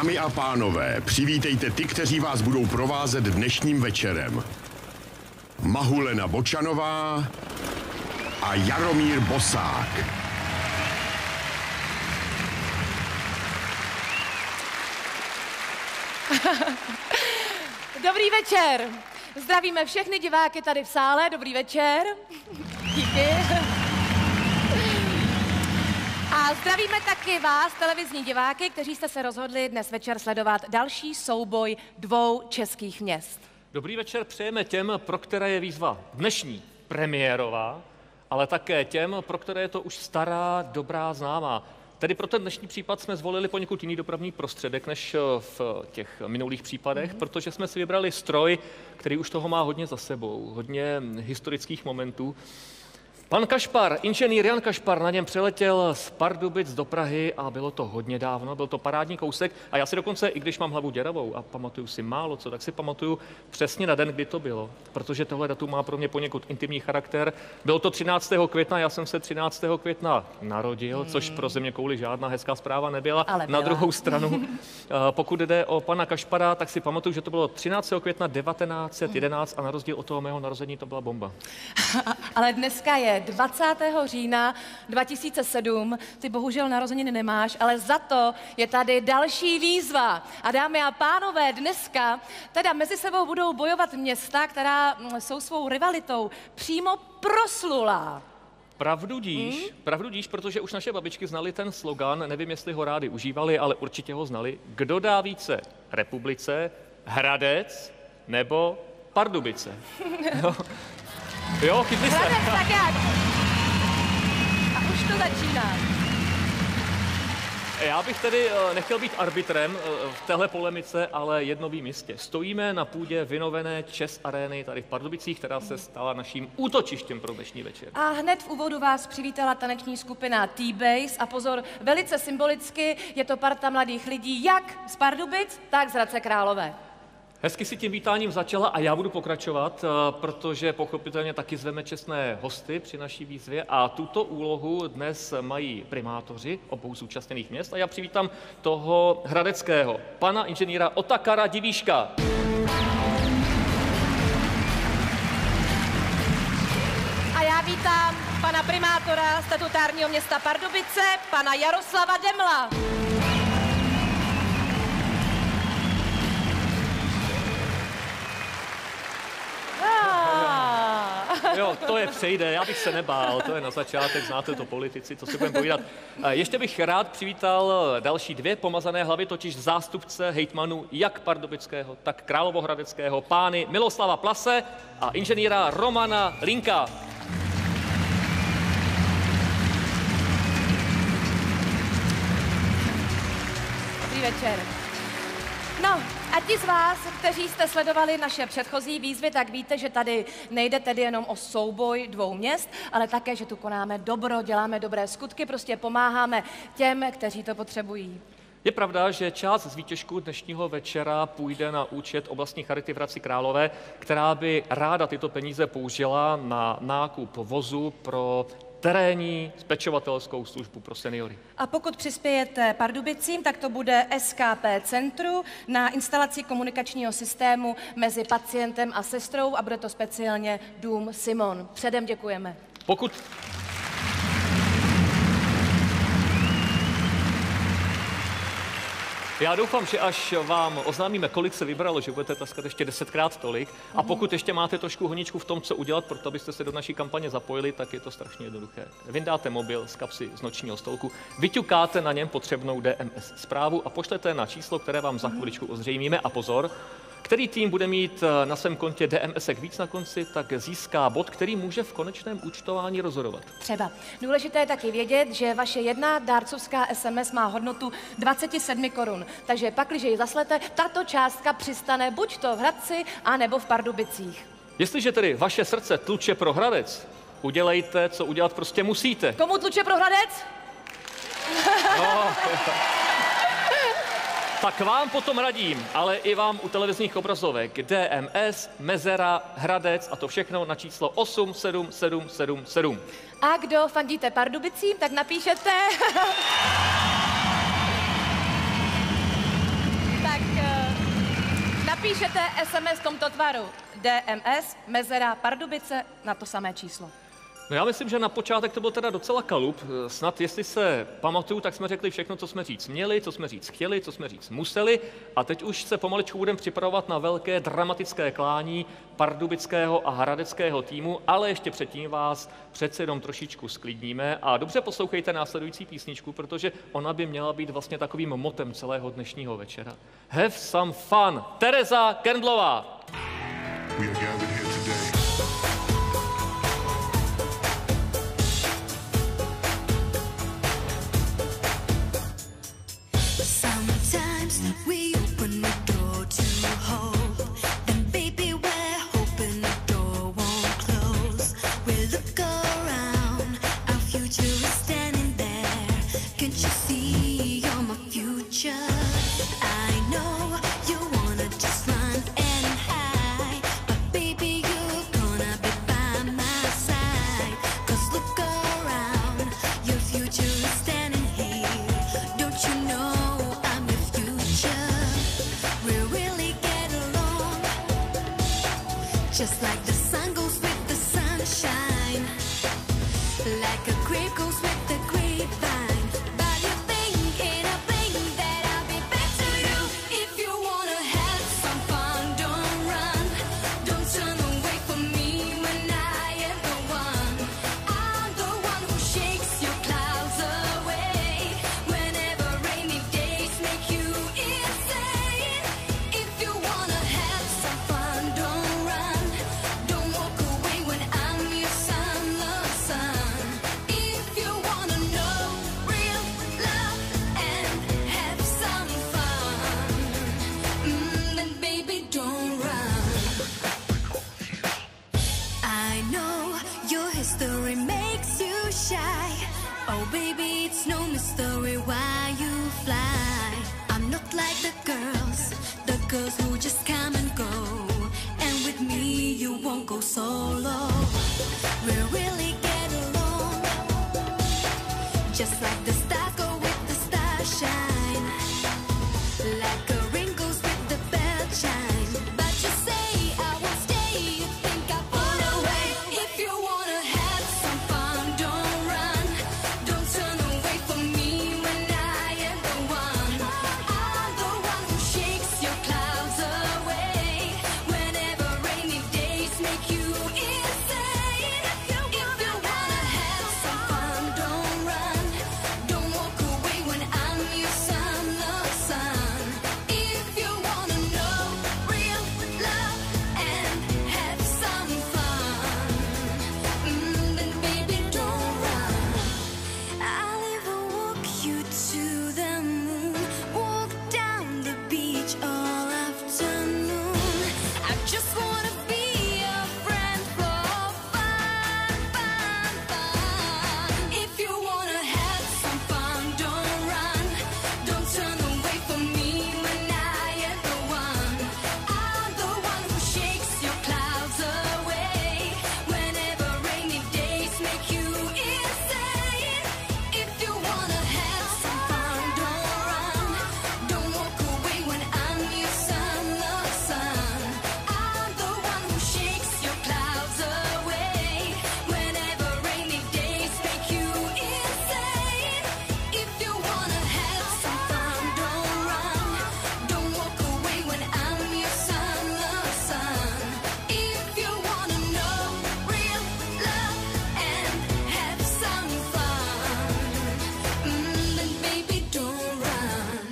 Dámy a pánové, přivítejte ty, kteří vás budou provázet dnešním večerem. Mahulena Bočanová a Jaromír Bosák. Dobrý večer. Zdravíme všechny diváky tady v sále. Dobrý večer. Díky. A zdravíme taky vás, televizní diváky, kteří jste se rozhodli dnes večer sledovat další souboj dvou českých měst. Dobrý večer přejeme těm, pro které je výzva dnešní premiérová, ale také těm, pro které je to už stará, dobrá, známá. Tedy pro ten dnešní případ jsme zvolili poněkud jiný dopravní prostředek než v těch minulých případech, protože jsme si vybrali stroj, který už toho má hodně za sebou, hodně historických momentů. Pan Kašpar, inženýr Jan Kašpar, na něm přeletěl z Pardubic do Prahy a bylo to hodně dávno, byl to parádní kousek a já si dokonce, i když mám hlavu děravou a pamatuju si málo co, tak si pamatuju přesně na den, kdy to bylo, protože tohle datum má pro mě poněkud intimní charakter. Bylo to 13. května, já jsem se 13. května narodil, což pro zeměkouli žádná hezká zpráva nebyla. Ale na druhou stranu, pokud jde o pana Kašpara, tak si pamatuju, že to bylo 13. května 1911 a na rozdíl od toho mého narození to byla bomba. Ale dneska je 20. října 2007. Ty bohužel narozeniny nemáš, ale za to je tady další výzva. A dámy a pánové, dneska teda mezi sebou budou bojovat města, která jsou svou rivalitou přímo proslulá. Pravdu díš, protože už naše babičky znali ten slogan, nevím, jestli ho rádi užívali, ale určitě ho znali. Kdo dá více republice, Hradec nebo Pardubice? Jo, chytli se. Hradec, tak jak? A už to začíná. Já bych tedy nechtěl být arbitrem v téhle polemice, ale jedno vím jistě. Stojíme na půdě vynovené ČEZ Arény tady v Pardubicích, která se stala naším útočištěm pro dnešní večer. A hned v úvodu vás přivítala taneční skupina T-Base a pozor, velice symbolicky je to parta mladých lidí jak z Pardubic, tak z Hradce Králové. Hezky si tím vítáním začala a já budu pokračovat, protože pochopitelně taky zveme čestné hosty při naší výzvě a tuto úlohu dnes mají primátoři obou zúčastněných měst a já přivítám toho hradeckého, pana inženýra Otakara Divíška. A já vítám pana primátora statutárního města Pardubice, pana Jaroslava Demla. Jo, to je přejde, já bych se nebál, to je na začátek, znáte to politici, co si budeme povídat. Ještě bych rád přivítal další dvě pomazané hlavy, totiž zástupce hejtmanů jak pardubického, tak královohradeckého, pány Miloslava Plase a inženýra Romana Linka. Dobrý večer. No, a ti z vás, kteří jste sledovali naše předchozí výzvy, tak víte, že tady nejde tedy jenom o souboj dvou měst, ale také, že tu konáme dobro, děláme dobré skutky, prostě pomáháme těm, kteří to potřebují. Je pravda, že část z výtěžku dnešního večera půjde na účet oblastní charity v Hradci Králové, která by ráda tyto peníze použila na nákup vozu pro terénní pečovatelskou službu pro seniory. A pokud přispějete Pardubicím, tak to bude SKP Centru na instalaci komunikačního systému mezi pacientem a sestrou a bude to speciálně Dům Simon. Předem děkujeme. Já doufám, že až vám oznámíme, kolik se vybralo, že budete tleskat ještě 10krát tolik. A pokud ještě máte trošku honičku v tom, co udělat, proto abyste se do naší kampaně zapojili, tak je to strašně jednoduché. Vyndáte mobil z kapsy z nočního stolku, vyťukáte na něm potřebnou DMS zprávu a pošlete na číslo, které vám za chviličku ozřejmíme. A pozor, který tým bude mít na svém kontě DMSek víc na konci, tak získá bod, který může v konečném účtování rozhodovat. Třeba. Důležité je taky vědět, že vaše jedna dárcovská SMS má hodnotu 27 korun. Takže pak, když ji zaslete, tato částka přistane buď to v Hradci, anebo v Pardubicích. Jestliže tedy vaše srdce tluče pro Hradec, udělejte, co udělat prostě musíte. Komu tluče pro Hradec? No. Tak vám potom radím, ale i vám u televizních obrazovek DMS, Mezera, Hradec a to všechno na číslo 87777. A kdo fandíte Pardubicím, tak napíšete... napíšete SMS v tomto tvaru. DMS, mezera, Pardubice, na to samé číslo. No já myslím, že na počátek to byl teda docela kalup. Snad, jestli se pamatuju, tak jsme řekli všechno, co jsme říct měli, co jsme říct chtěli, co jsme říct museli. A teď už se pomaličku budeme připravovat na velké dramatické klání pardubického a hradeckého týmu, ale ještě předtím vás přece jenom trošičku sklidníme. A dobře poslouchejte následující písničku, protože ona by měla být vlastně takovým motem celého dnešního večera. Have some fun. Tereza Kerndlová. We are gathered here today. Sometimes we open the door to hope, and baby we're hoping the door won't close. We look around, our future is standing there. Can't you see you're my future? I know you wanna just run and hide, but baby you're gonna be by my side. 'Cause look around, your future is standing here. Don't you know I'm your future? We really get along, just like the sun goes with the sunshine, like a grape goes with the grapevine. But you think that I'll be back to you. If you wanna have some fun, don't run, don't turn away from me when I am the one. I'm the one who shakes your clouds away whenever rainy days make you insane. If you wanna have some fun, don't run, don't walk away when I'm your summer sun. If you wanna know real love and have some fun, then baby don't run. I know your history makes you shy. Oh baby, it's no mystery why you fly. I'm not like the girls who just come and go. And with me you won't go solo. We really get along, just like the stars go with the starshine, like a ring goes with the bell chime. But you say I won't stay, you think I pull away. If you wanna have some fun, don't run, don't turn away from me when I am the one. I'm the one who shakes your clouds away whenever rainy days make you insane. If you wanna have some fun, don't run, don't walk away when I'm your summer sun. If you wanna know real love and have some fun, then baby don't run. I'll even walk you to the moon, walk down the beach all afternoon. I just wanna be a friend for fun, fun, fun. If you wanna have some fun, don't run, don't turn away from me when I am the one. I'm the one who shakes your clouds away whenever rainy days make you insane. If you wanna have some fun, don't run, don't walk away when I'm your summer sun. I'm the one who shakes your clouds away whenever rainy days make you insane. If you wanna have some fun, don't run, don't walk away when I'm your summer sun. If you wanna know real love and have some fun, then baby don't run.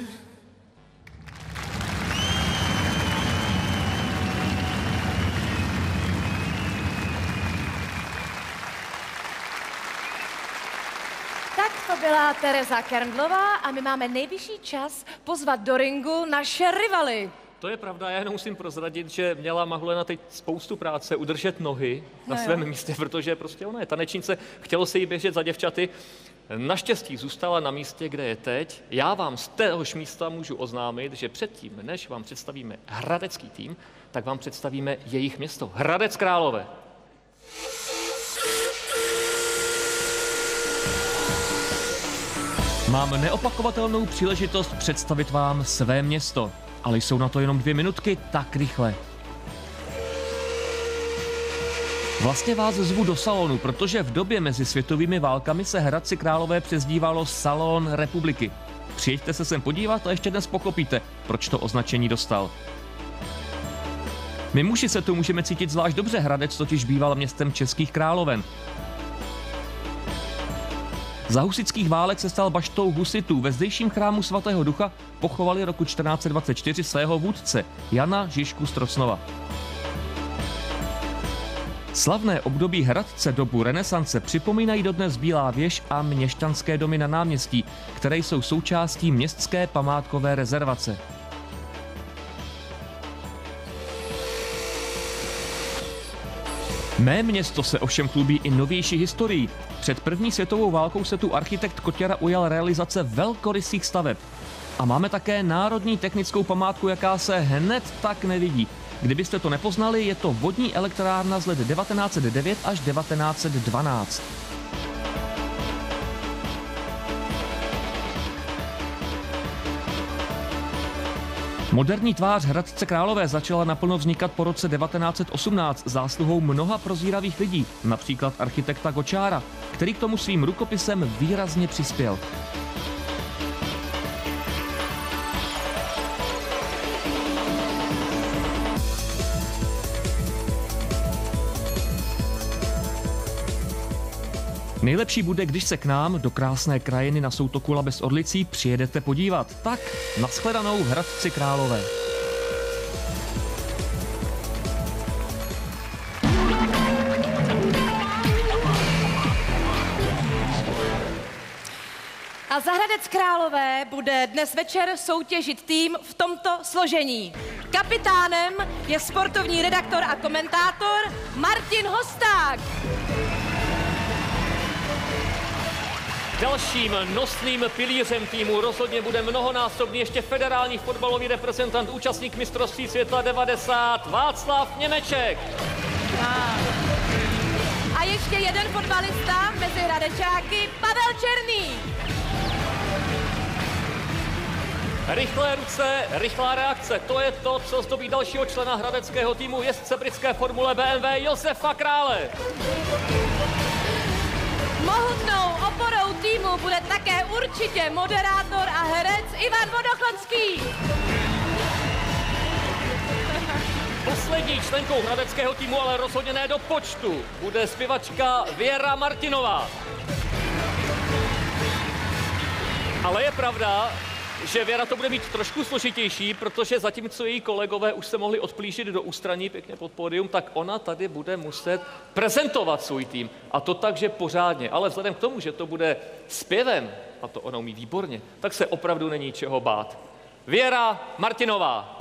Tak to byla Tereza Kerndlová a my máme nejvyšší čas pozvat do ringu naše rivaly. To je pravda, já jenom musím prozradit, že měla Mahulena teď spoustu práce udržet nohy na svém místě, protože prostě ona je tanečnice, chtělo se jí běžet za děvčaty. Naštěstí zůstala na místě, kde je teď. Já vám z téhož místa můžu oznámit, že předtím, než vám představíme hradecký tým, tak vám představíme jejich město, Hradec Králové. Mám neopakovatelnou příležitost představit vám své město. ale jsou na to jenom 2 minutky, tak rychle. Vlastně vás zvu do salonu, protože v době mezi světovými válkami se Hradci Králové přezdívalo Salon republiky. Přijeďte se sem podívat a ještě dnes pochopíte, proč to označení dostal. My muži se tu můžeme cítit zvlášť dobře, Hradec totiž býval městem českých královen. Za husitských válek se stal baštou husitů. Ve zdejším chrámu svatého Ducha pochovali roku 1424 svého vůdce, Jana Žižku z Trocnova. Slavné období Hradce dobu renesance připomínají dodnes Bílá věž a měšťanské domy na náměstí, které jsou součástí městské památkové rezervace. Mé město se ovšem chlubí i novější historií. Před první světovou válkou se tu architekt Koťara ujal realizace velkorysých staveb. A máme také národní technickou památku, jaká se hned tak nevidí. Kdybyste to nepoznali, je to vodní elektrárna z let 1909 až 1912. Moderní tvář Hradce Králové začala naplno vznikat po roce 1918 zásluhou mnoha prozíravých lidí, například architekta Koťára, který k tomu svým rukopisem výrazně přispěl. Nejlepší bude, když se k nám do krásné krajiny na soutoku Labe s Orlicí přijedete podívat. Tak, nashledanou Hradci Králové. A za Hradec Králové bude dnes večer soutěžit tým v tomto složení. Kapitánem je sportovní redaktor a komentátor Martin Hosták. Dalším nosným pilířem týmu rozhodně bude mnohonásobný ještě federální fotbalový reprezentant, účastník mistrovství světa 90, Václav Němeček. A ještě jeden fotbalista mezi Hradečáky, Pavel Černý. Rychlé ruce, rychlá reakce, to je to, co zdobí dalšího člena hradeckého týmu, jezdce britské formule BMW Josefa Krále. Mohutnou oporou týmu bude také určitě moderátor a herec Ivan Vodochodský. Poslední členkou hradeckého týmu, ale rozhodně ne do počtu, bude zpěvačka Věra Martinová. Ale je pravda, že Věra to bude mít trošku složitější, protože zatímco její kolegové už se mohli odplížit do ústraní pěkně pod pódium, tak ona tady bude muset prezentovat svůj tým. A to tak, že pořádně. Ale vzhledem k tomu, že to bude zpěvem, a to ona umí výborně, tak se opravdu není čeho bát. Věra Martinová.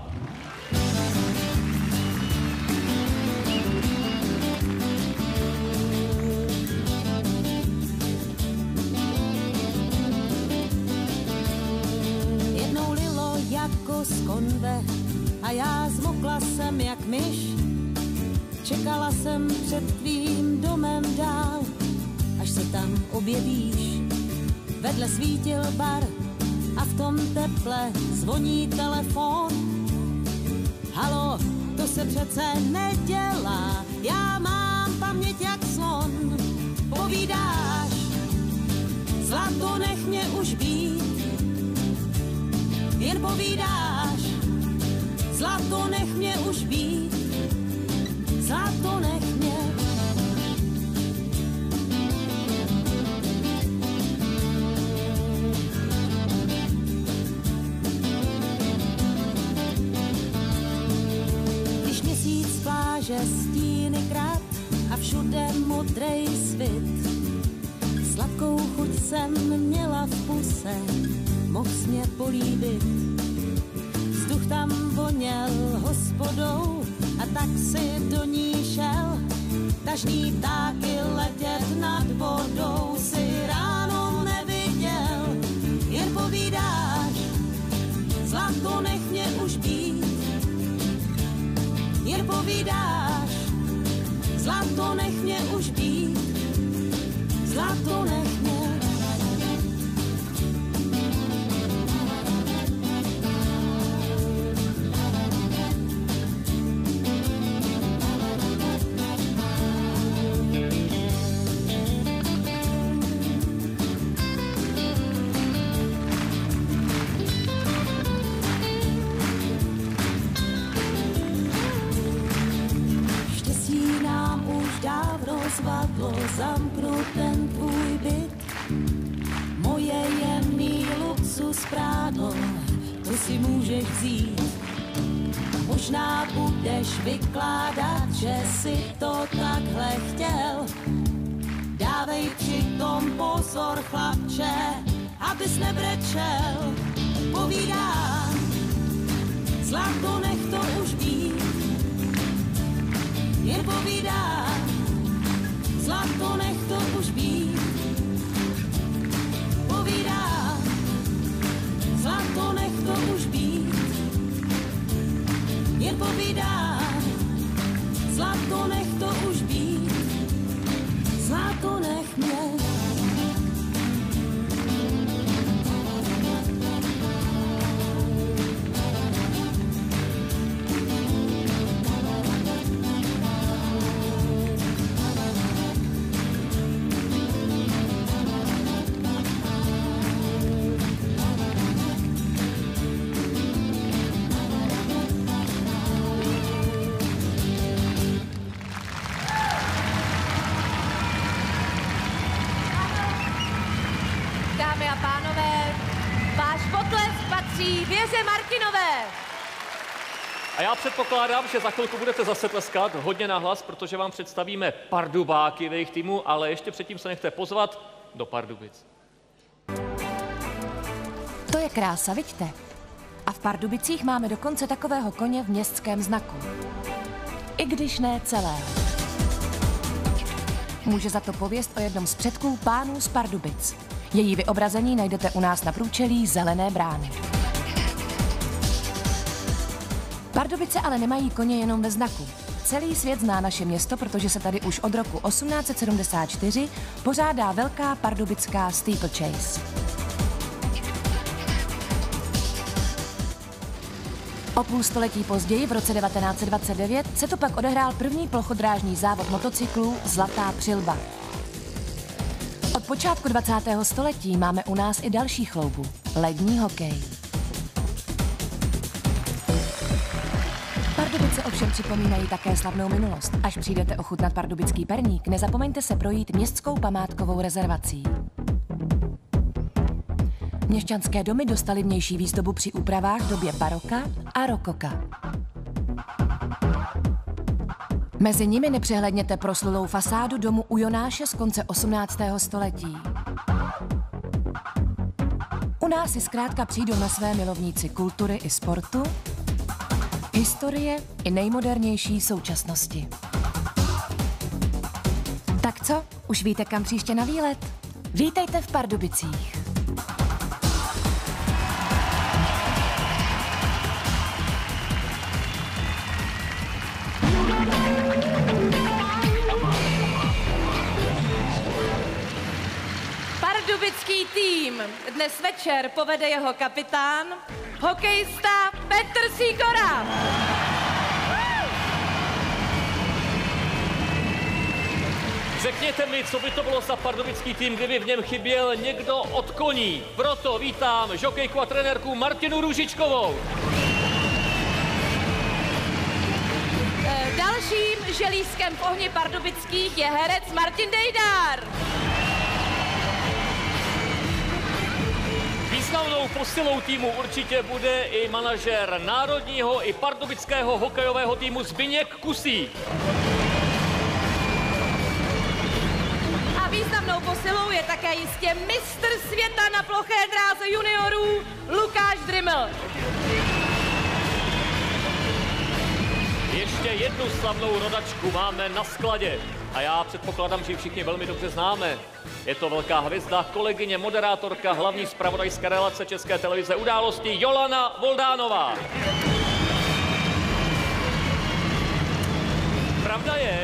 Jako z konve a já zmokla jsem jak myš. Čekala jsem před tvým domem dál, až se tam objevíš. Vedle svítil bar a v tom teple zvoní telefon. Halo, to se přece nedělá, já mám paměť jak slon. Povídáš, zlato, nech mě už být. Jen povídáš, zlato, nech mě už být, zlato, nech mě. Když měsíc pláže stíny krát a všude modrej svit, sladkou chuť jsem měla v puse, mohl jsi mě políbit. Vzduch tam voněl hospodou a tak si do ní šel. Tažní ptáky letět nad vodou si ráno neviděl. Jen povídáš, zlato, nech mě už být. Jen povídáš, zlato, nech mě už být. Zlato, nech mě. světlo, zamknu ten tvůj byt. Moje jemný luxus prádlo, to si můžeš vzít. Možná budeš vykládat, že si to takhle chtěl. Dávej přitom pozor, chlapče, abys nebrečel. Povídám, zlato, nech to už být. Jen povídám, zlato, nech to už být. Povídám, zlato, nech to už být. Jen povídám, zlato, nech to už být. Zlato, nech mě. Dámy a pánové, váš potlesk patří Věře Martinové. A já předpokládám, že za chvilku budete zase tleskat hodně nahlas, protože vám představíme Pardubáky v jejich týmu, ale ještě předtím se nechte pozvat do Pardubic. To je krása, vidíte? A v Pardubicích máme dokonce takového koně v městském znaku. I když ne celého. Může za to pověst o jednom z předků pánů z Pardubic. Její vyobrazení najdete u nás na průčelí Zelené brány. Pardubice ale nemají koně jenom ve znaku. Celý svět zná naše město, protože se tady už od roku 1874 pořádá velká pardubická steeplechase. O půl století později, v roce 1929, se tu pak odehrál první plochodrážní závod motocyklů Zlatá přilba. Od počátku 20. století máme u nás i další chloubu – lední hokej. Pardubice ovšem připomínají také slavnou minulost. Až přijdete ochutnat pardubický perník, nezapomeňte se projít městskou památkovou rezervací. Měšťanské domy dostaly vnější výzdobu při úpravách v době baroka a rokoka. Mezi nimi nepřehledněte proslulou fasádu domu u Jonáše z konce 18. století. U nás si zkrátka přijdou na své milovníci kultury i sportu, historie i nejmodernější současnosti. Tak co? Už víte, kam příště na výlet? Vítejte v Pardubicích. Pardubický tým dnes večer povede jeho kapitán, hokejista Petr Sýkora. Řekněte mi, co by to bylo za pardubický tým, kdyby v něm chyběl někdo od koní. Proto vítám žokejku a trenérku Martinu Růžičkovou. Dalším želízkem v ohni pardubických je herec Martin Dejdar. Významnou posilou týmu určitě bude i manažer národního i pardubického hokejového týmu Zbyněk Kusík. A významnou posilou je také jistě mistr světa na ploché dráze juniorů Lukáš Dryml. Ještě jednu slavnou rodačku máme na skladě a já předpokládám, že ji všichni velmi dobře známe. Je to velká hvězda, kolegyně, moderátorka, hlavní zpravodajská relace České televize Události Jolana Voldánová. Pravda je,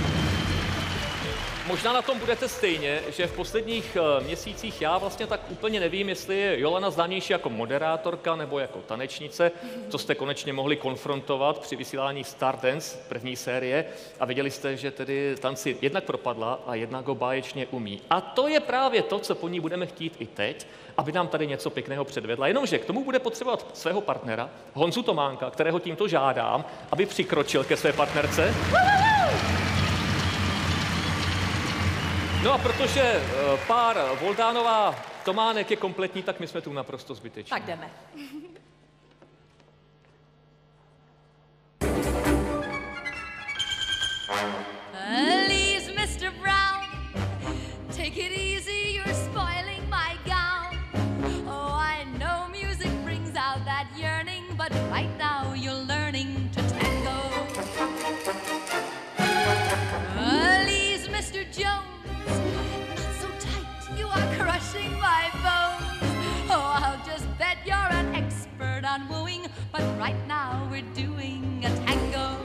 možná na tom budete stejně, že v posledních měsících já vlastně tak úplně nevím, jestli je Jolana známější jako moderátorka nebo jako tanečnice, co jste konečně mohli konfrontovat při vysílání Stardance první série a viděli jste, že tedy tanci jednak propadla a jednak ho báječně umí. A to je právě to, co po ní budeme chtít i teď, aby nám tady něco pěkného předvedla. Jenomže k tomu bude potřebovat svého partnera, Honzu Tománka, kterého tímto žádám, aby přikročil ke své partnerce. No a protože pár Voldánová Tománek je kompletní, tak my jsme tu naprosto zbyteční. Tak jdeme. Please, Mr. Brown, take it easy, you're spoiling my gown. Oh, I know music brings out that yearning, but right now you're learning to tango. Please, Mr. Jones, not so tight, you are crushing my bones. Oh, I'll just bet you're an expert on wooing, but right now we're doing a tango.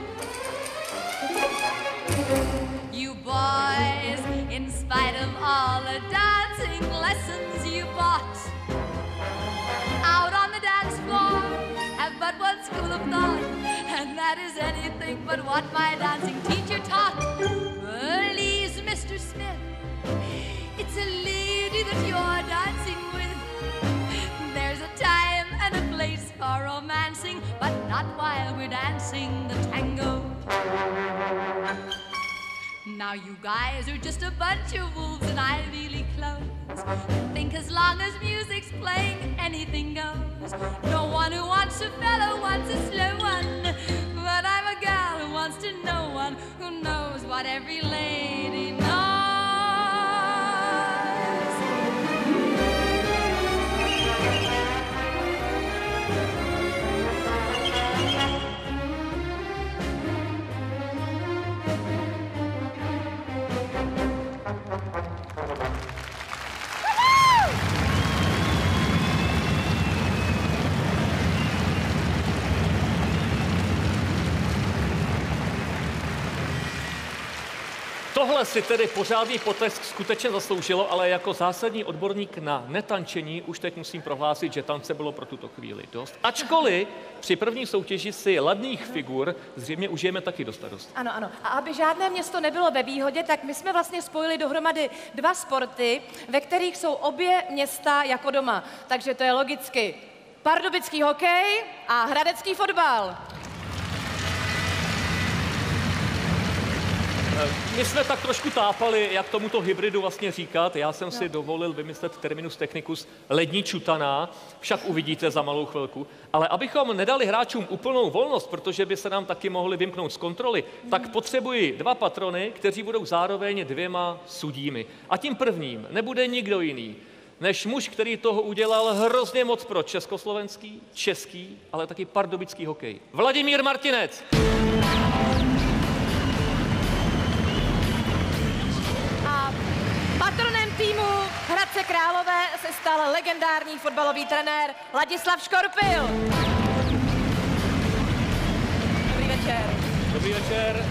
You boys, in spite of all the dancing lessons you bought, out on the dance floor, have but one school of thought, and that is anything but what my dancing teacher taught. Please, Mr. Smith, it's a lady that you're dancing with. There's a time and a place for romancing, but not while we're dancing the tango. Now you guys are just a bunch of wolves in Ivy League clothes. Think as long as music's playing, anything goes. No one who wants a fellow wants a slow one, but I'm a gal who wants to know one who knows what every lady knows. Tohle si tedy pořádný potlesk skutečně zasloužilo, ale jako zásadní odborník na netančení už teď musím prohlásit, že tance bylo pro tuto chvíli dost. Ačkoliv při první soutěži si ladných figur zřejmě užijeme taky dost. Ano, ano. A aby žádné město nebylo ve výhodě, tak my jsme vlastně spojili dohromady dva sporty, ve kterých jsou obě města jako doma. Takže to je logicky pardubický hokej a hradecký fotbal. My jsme tak trošku tápali, jak tomuto hybridu vlastně říkat. Já jsem si dovolil vymyslet terminus technicus lední čutaná, však uvidíte za malou chvilku. Ale abychom nedali hráčům úplnou volnost, protože by se nám taky mohli vymknout z kontroly, tak potřebuji dva patrony, kteří budou zároveň dvěma sudími. A tím prvním nebude nikdo jiný, než muž, který toho udělal hrozně moc pro československý, český, ale taky pardubický hokej. Vladimír Martinec. Patronem týmu Hradce Králové se stal legendární fotbalový trenér Ladislav Škorpil. Dobrý večer. Dobrý večer.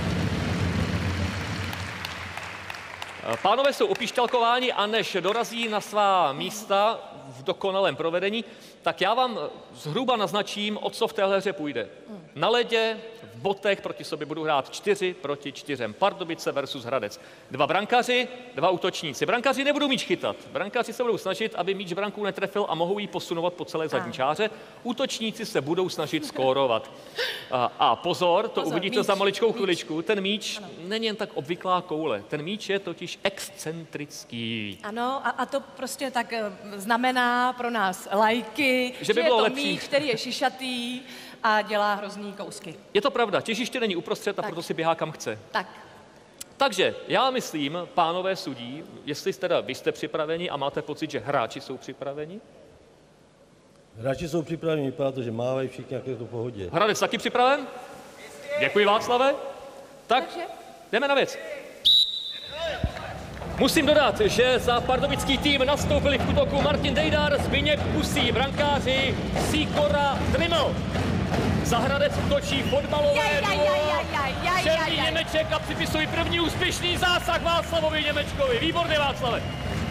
Pánové jsou opíšťalkováni a než dorazí na svá místa v dokonalém provedení, tak já vám zhruba naznačím, o co v téhle hře půjde. Na ledě, v botech proti sobě budou hrát 4 proti 4. Pardubice versus Hradec. 2 brankaři, 2 útočníci. Brankaři nebudou míč chytat. Brankaři se budou snažit, aby míč branku netrefil a mohou ji posunovat po celé zadní čáře. Útočníci se budou snažit skórovat. A pozor, to uvidíte míč. Za maličkou chviličku. Ten míč není jen tak obvyklá koule. Ten míč je totiž excentrický. Ano, a to prostě tak znamená pro nás lajky, že by je bylo to lepší. míč, který je šišatý a dělá hrozný kousky. Je to pravda, těžiště není uprostřed a proto si běhá kam chce. Tak. Takže já myslím, pánové sudí, jestli teda vy jste připraveni a máte pocit, že hráči jsou připraveni? Hráči jsou připraveni, vypadá to, že mávají všichni, jak je to v pohodě. Hradec taky připraven? Děkuji, Václave. Tak, jdeme na věc. Musím dodat, že za pardubický tým nastoupili v útoku Martin Dejdar, Zbyněk Kusí, brankáři Sikora Dryml. Za Hradec útočí fotbalové duo Černý Němeček a připisují první úspěšný zásah Václavovi Němečkovi. Výborně, Václave.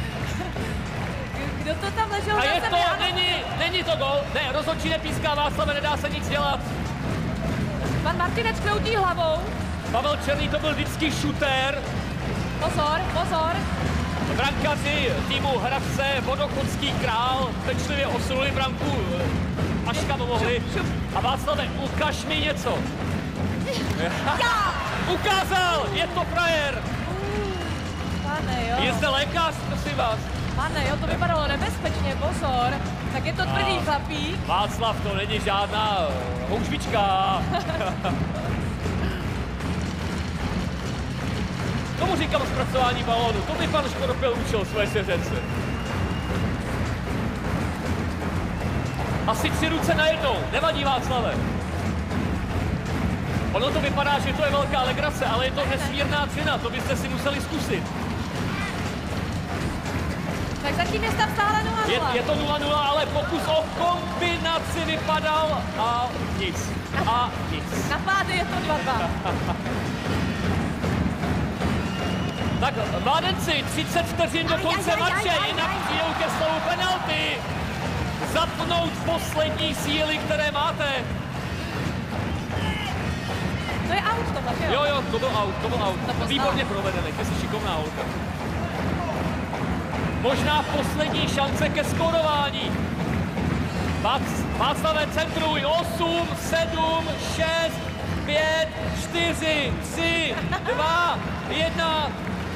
Kdo to tam ležel a na je zemi? to, není to gol. Ne, rozhodčí nepíská, Václave, nedá se nic dělat. Pan Martinec kroutí hlavou. Pavel Černý to byl vždycky šutér. Pozor, pozor. Brankaři týmu Hradce, Vodochodský Král, pečlivě osunuli branku, až kam mohli. A Václave, ukaž mi něco. Ukázal, je to frajer. Pane, jo. Je zde lékař, prosím vás. Pane, jo, to vypadalo nebezpečně, pozor. Tak je to tvrdý chlapík. Václav, to není žádná houžvička. Tomu říkám zpracování balónu. To by pan Škorpil učil svoje svěřence. Asi 3 ruce najednou. Nevadí, Václave. Ono to vypadá, že to je velká legrace, ale je to nesmírná cena. To byste si museli zkusit. Tak zatím je stav stále 0-0. Je to 0-0, ale pokus o kombinaci vypadal a nic. A nic. Na pády je to 2-2. Tak mládenci, 30 vteřin do konce matče, jinak přijdou ke slovu penalty. Zapnout poslední síly, které máte. To je out tohle, že jo? Jo, to byl out. Výborně provedený, ty jsi šikovná holka. Možná poslední šance ke skórování. Václave, centruj. 8, 7, 6, 5, 4, 3, 2, 1.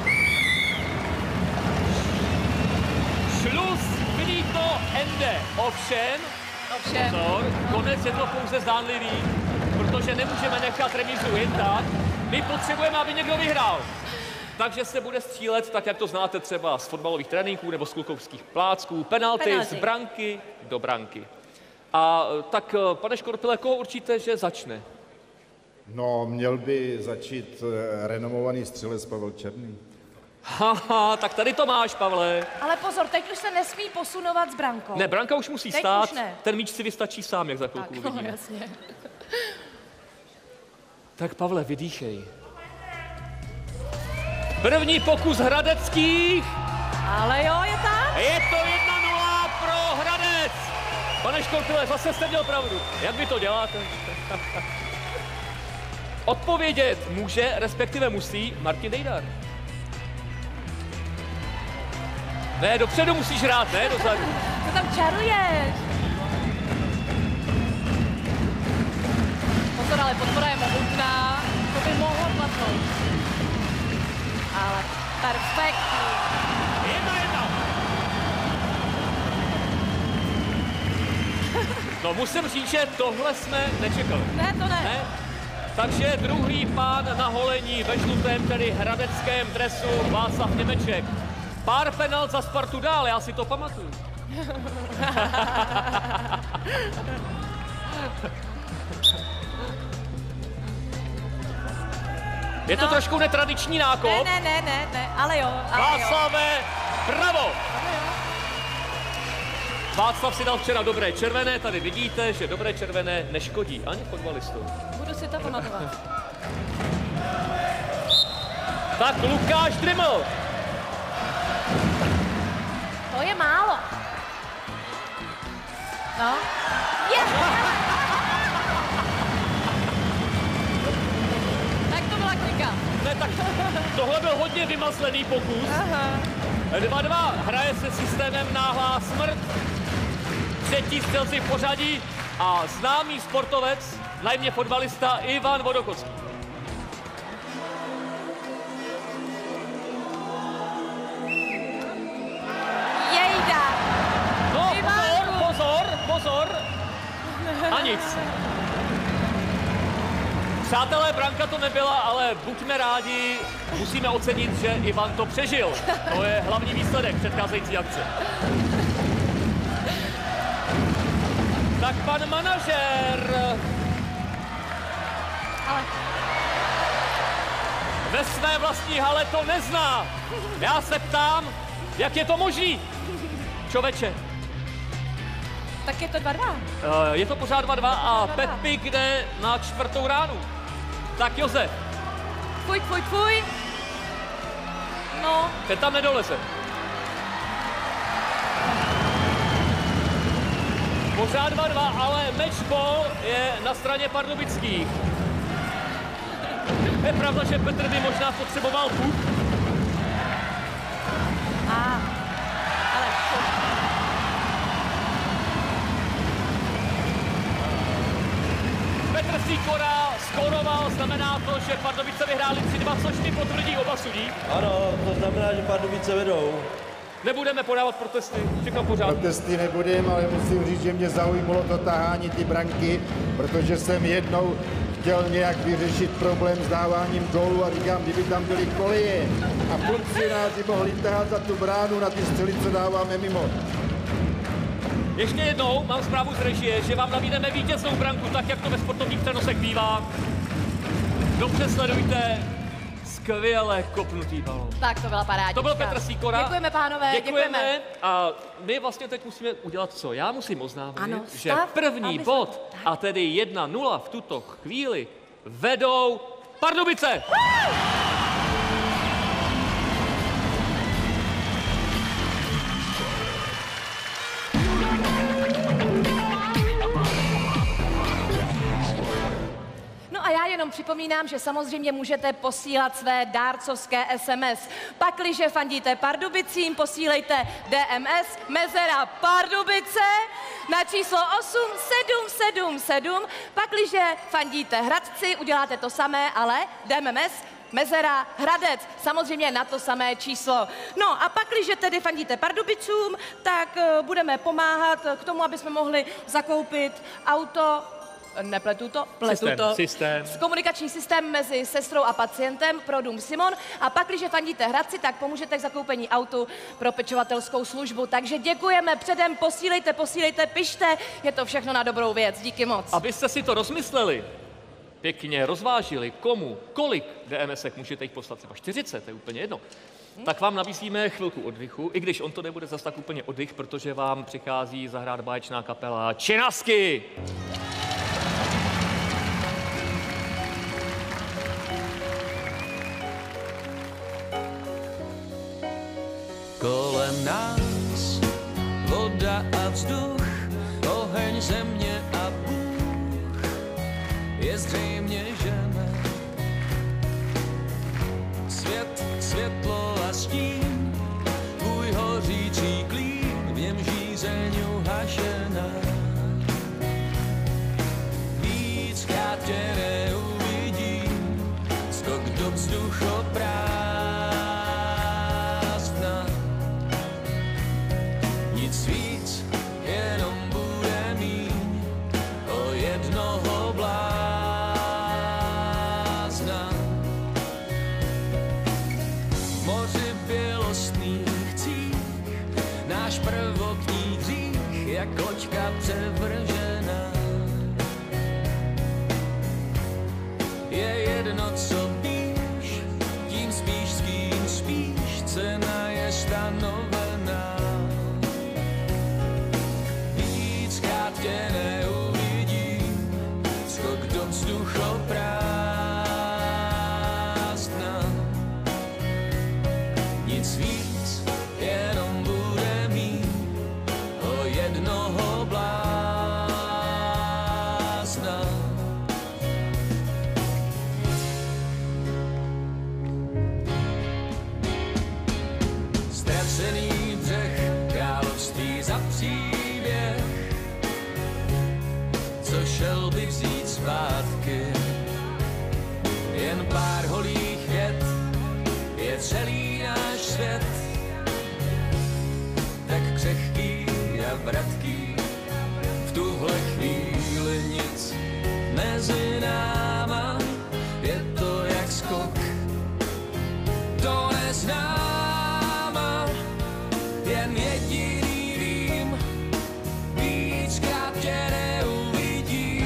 Šluz, finito, ende. Ovšem, pozor, konec je to pouze zdánlivý, protože nemůžeme nechat remízu jen tak. My potřebujeme, aby někdo vyhrál. Takže se bude střílet, tak jak to znáte třeba z fotbalových tréninků nebo z klukovských plácků, penalty z branky do branky. A tak, pane Škorpile, koho určíte, že začne? No, měl by začít renomovaný střelec Pavel Černý. Haha, tak tady to máš, Pavle. Ale pozor, teď už se nesmí posunovat s brankou. Ne, branka už musí teď stát, už ne. Ten míč si vystačí sám, jak za chvilku No, uvidíme. jasně. Tak Pavle, vydýchej. První pokus hradeckých. Ale jo, je tak? Je to 1-0 pro Hradec. Pane Škorpile, zase jste měl pravdu. Jak vy to děláte? Odpovědět může, respektive musí, Martin Dejdar. Ne, dopředu musíš hrát, ne dozadu. To tam čaruješ. Pozor, ale podpora je mohutná. To by mohlo padnout. Ale perfektní. 1-1. No musím říct, že tohle jsme nečekali. Ne, to ne. Takže druhý pán na holení ve žlutém, tedy hradeckém dresu, Václav Němeček. Pár penalt za Spartu dál, já si to pamatuju. Je to trošku netradiční nákop. Ne, ale jo. Václave, bravo! Václav si dal včera dobré červené, tady vidíte, že dobré červené neškodí ani fotbalistům. Budu si to pamatovat. Tak Lukáš Dryml. To je málo. No. Tak to byla klika. Ne, tak tohle byl hodně vymazlený pokus. 2-2. Hraje se systémem náhlá smrt. Třetí střelci v pořadí a známý sportovec, najmě fotbalista Ivan Vodokocký. Jejda. No, pozor. A nic. Přátelé, branka to nebyla, ale buďme rádi, musíme ocenit, že Ivan to přežil. To je hlavní výsledek předcházející akce. Tak pan manažer ve své vlastní hale to nezná. Já se ptám, jak je to možný? Čověče. Tak je to 2-2. Je to pořád 2-2 a Pepik jde na 4. ránu. Tak Josef. Fuj. No. Ten tam nedoleze. Pořád 2-2, ale matchball je na straně pardubických. Je pravda, že Petr by možná potřeboval puk. Ale Petr Sýkora skóroval, znamená to, že Pardubice vyhráli 3-2, což mi potvrdí oba sudí. Ano, to znamená, že Pardubice vedou. Nebudeme podávat protesty, všechno pořád. Protesty nebudem, ale musím říct, že mě zaujmulo to tahání ty branky, protože jsem jednou chtěl nějak vyřešit problém s dáváním gólu a říkám, kdyby tam byly koleje a funkcionáři mohli tahat za tu bránu na ty střely, co dáváme mimo. Ještě jednou mám zprávu z režie, že vám nabídneme vítěznou branku, tak jak to ve sportovních přenosech bývá. Dobře sledujte. Skvěle kopnutý balón. Tak to byla parádička. To byl Petr Sýkora. Děkujeme, pánové, děkujeme. A my vlastně teď musíme udělat co? Já musím oznámit, Ano, že stav, první aby bod, se- a tedy 1-0 v tuto chvíli, vedou Pardubice. No a já jenom připomínám, že samozřejmě můžete posílat své dárcovské SMS. Pakliže fandíte Pardubicím, posílejte DMS Mezera Pardubice na číslo 8777. Pakliže fandíte Hradci, uděláte to samé, ale DMS Mezera Hradec, samozřejmě na to samé číslo. No a pakliže tedy fandíte Pardubicům, tak budeme pomáhat k tomu, aby jsme mohli zakoupit auto. Nepletu to? Pletu to. Systém. Komunikační systém mezi sestrou a pacientem pro dům Simon. A pak, když fandíte Hradci, tak pomůžete k zakoupení autu pro pečovatelskou službu. Takže děkujeme předem, posílejte, pište. Je to všechno na dobrou věc. Díky moc. Abyste si to rozmysleli, pěkně rozvážili, komu, kolik DMSek můžete jich poslat, třeba 40, to je úplně jedno, tak vám nabízíme chvilku oddychu, i když on to nebude zas tak úplně oddych, protože vám přichází zahrát báječná kapela Činasky. Kolem nás voda a vzduch, oheň, země a Bůh. Je zřejmě, že ne. Svět, světlo a stín, tvůj hořící klín, v něm žízeňu hašená. Víckrát tě neuvidím, skok do vzduchoprázdna. Nic víc, jenom bude míň o jednoho blázna. V moři bělostných cích náš prvotní hřích, jak loďka převržená. Je jedno, co píš, tím spíš s kým spíš, cena je stanovená. Víckrát tě neuvidím, skok do vzduchoprázdna. Nic víc, jenom bude mít o jednoho blázna. Ztracený břeh, království za příběh, co šel bych vzít zpátky. Jen pár holých vět je celý náš svět, tak křehký a vratký. V tuhle chvíli nic mezi náma, je to jak skok do neznáma. Jen jediný vím, víckrát tě neuvidím.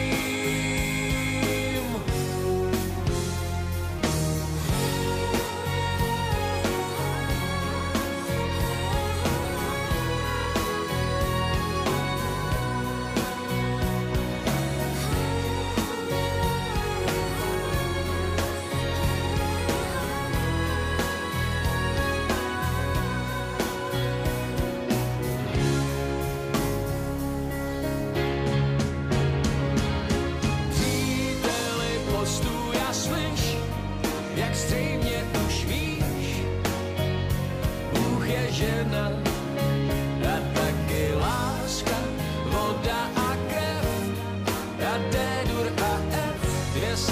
Příteli, postůj a slyš, jak zřejmě už víš, Bůh je žena a taky láska, voda a krev a D, dur a F, dvě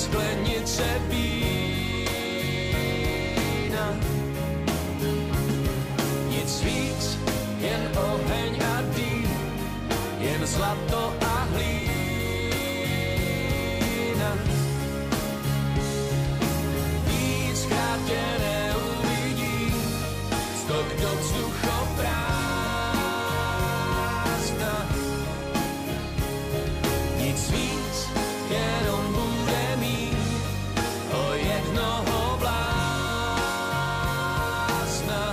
sklenice vína. Nic víc, jen oheň a dým, jen zlato a hlína. Víckrát tě neuvidím, skok do vzduchoprázdna. Nic víc, jenom bude mít o jednoho blázna.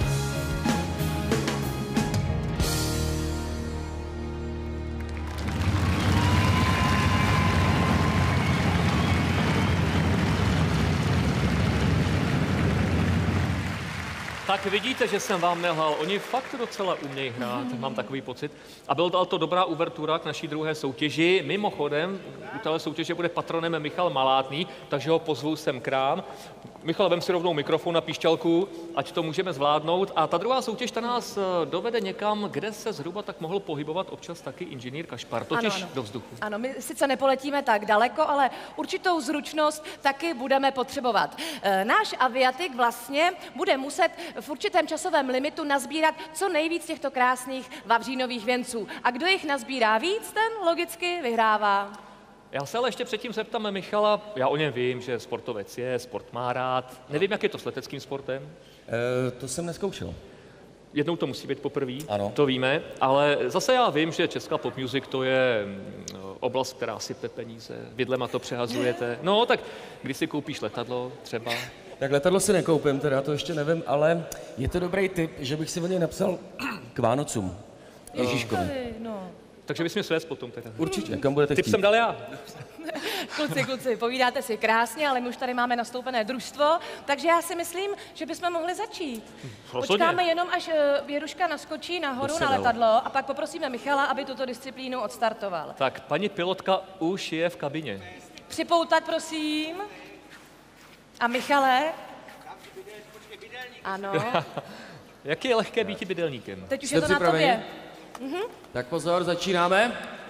Tak vidíte, že jsem vám nelhal. Oni fakt docela umějí hrát, mám takový pocit. A byla to dobrá uvertura k naší druhé soutěži. Mimochodem, u téhle soutěže bude patronem Michal Malátný, takže ho pozvu sem k nám. Michal, vem si rovnou mikrofon na píšťalku, ať to můžeme zvládnout. A ta druhá soutěž, ta nás dovede někam, kde se zhruba tak mohl pohybovat občas taky inženýr Kašpar, totiž do vzduchu. Ano, my sice nepoletíme tak daleko, ale určitou zručnost taky budeme potřebovat. Náš aviatik vlastně bude muset v určitém časovém limitu nazbírat co nejvíc těchto krásných vavřínových věnců. A kdo jich nazbírá víc, ten logicky vyhrává. Já se ale ještě předtím zeptám Michala, já o něm vím, že sportovec je, sport má rád. Nevím, jak je to s leteckým sportem. To jsem neskoušel. Jednou to musí být poprvé, Ano. to víme, ale zase já vím, že česká pop music to je oblast, která sype peníze, vidlema to přehazujete. No, tak když si koupíš letadlo třeba. Tak letadlo si nekoupím, teda to ještě nevím, ale je to dobrý tip, že bych si o něj napsal k Vánocům. Ježíškovi. No. Takže bys mě svést potom teda. Určitě, kam budete Tip chtít. jsem dal já. Kluci, povídáte si krásně, ale my už tady máme nastoupené družstvo, takže já si myslím, že bychom mohli začít. Rozhodně. Počkáme jenom, až Věruška naskočí nahoru na letadlo a pak poprosíme Michala, aby tuto disciplínu odstartoval. Tak, paní pilotka už je v kabině. Připoutat, prosím. A Michale? Ano, Jak je lehké být bydelníkem? teď už Jste je to na připraveni? tobě. Tak pozor, začínáme.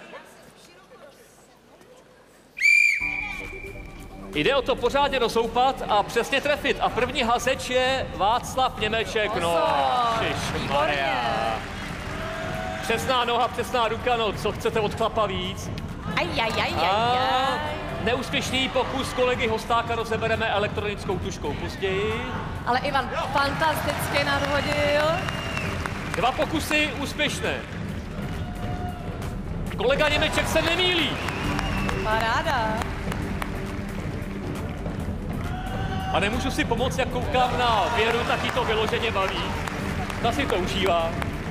Jde o to pořádně dosoupat a přesně trefit. A první hazeč je Václav Němeček. No, Maria. Přesná noha, přesná ruka, no, co chcete od chlapa víc? A neúspěšný pokus kolegy Hostáka rozebereme elektronickou tužkou později. Ale Ivan fantasticky nadhodil. 2 pokusy úspěšné. Kolega Němeček se nemýlí. Paráda. A nemůžu si pomoct, jak koukám na Věru, tak jí to vyloženě baví. Ta si to užívá.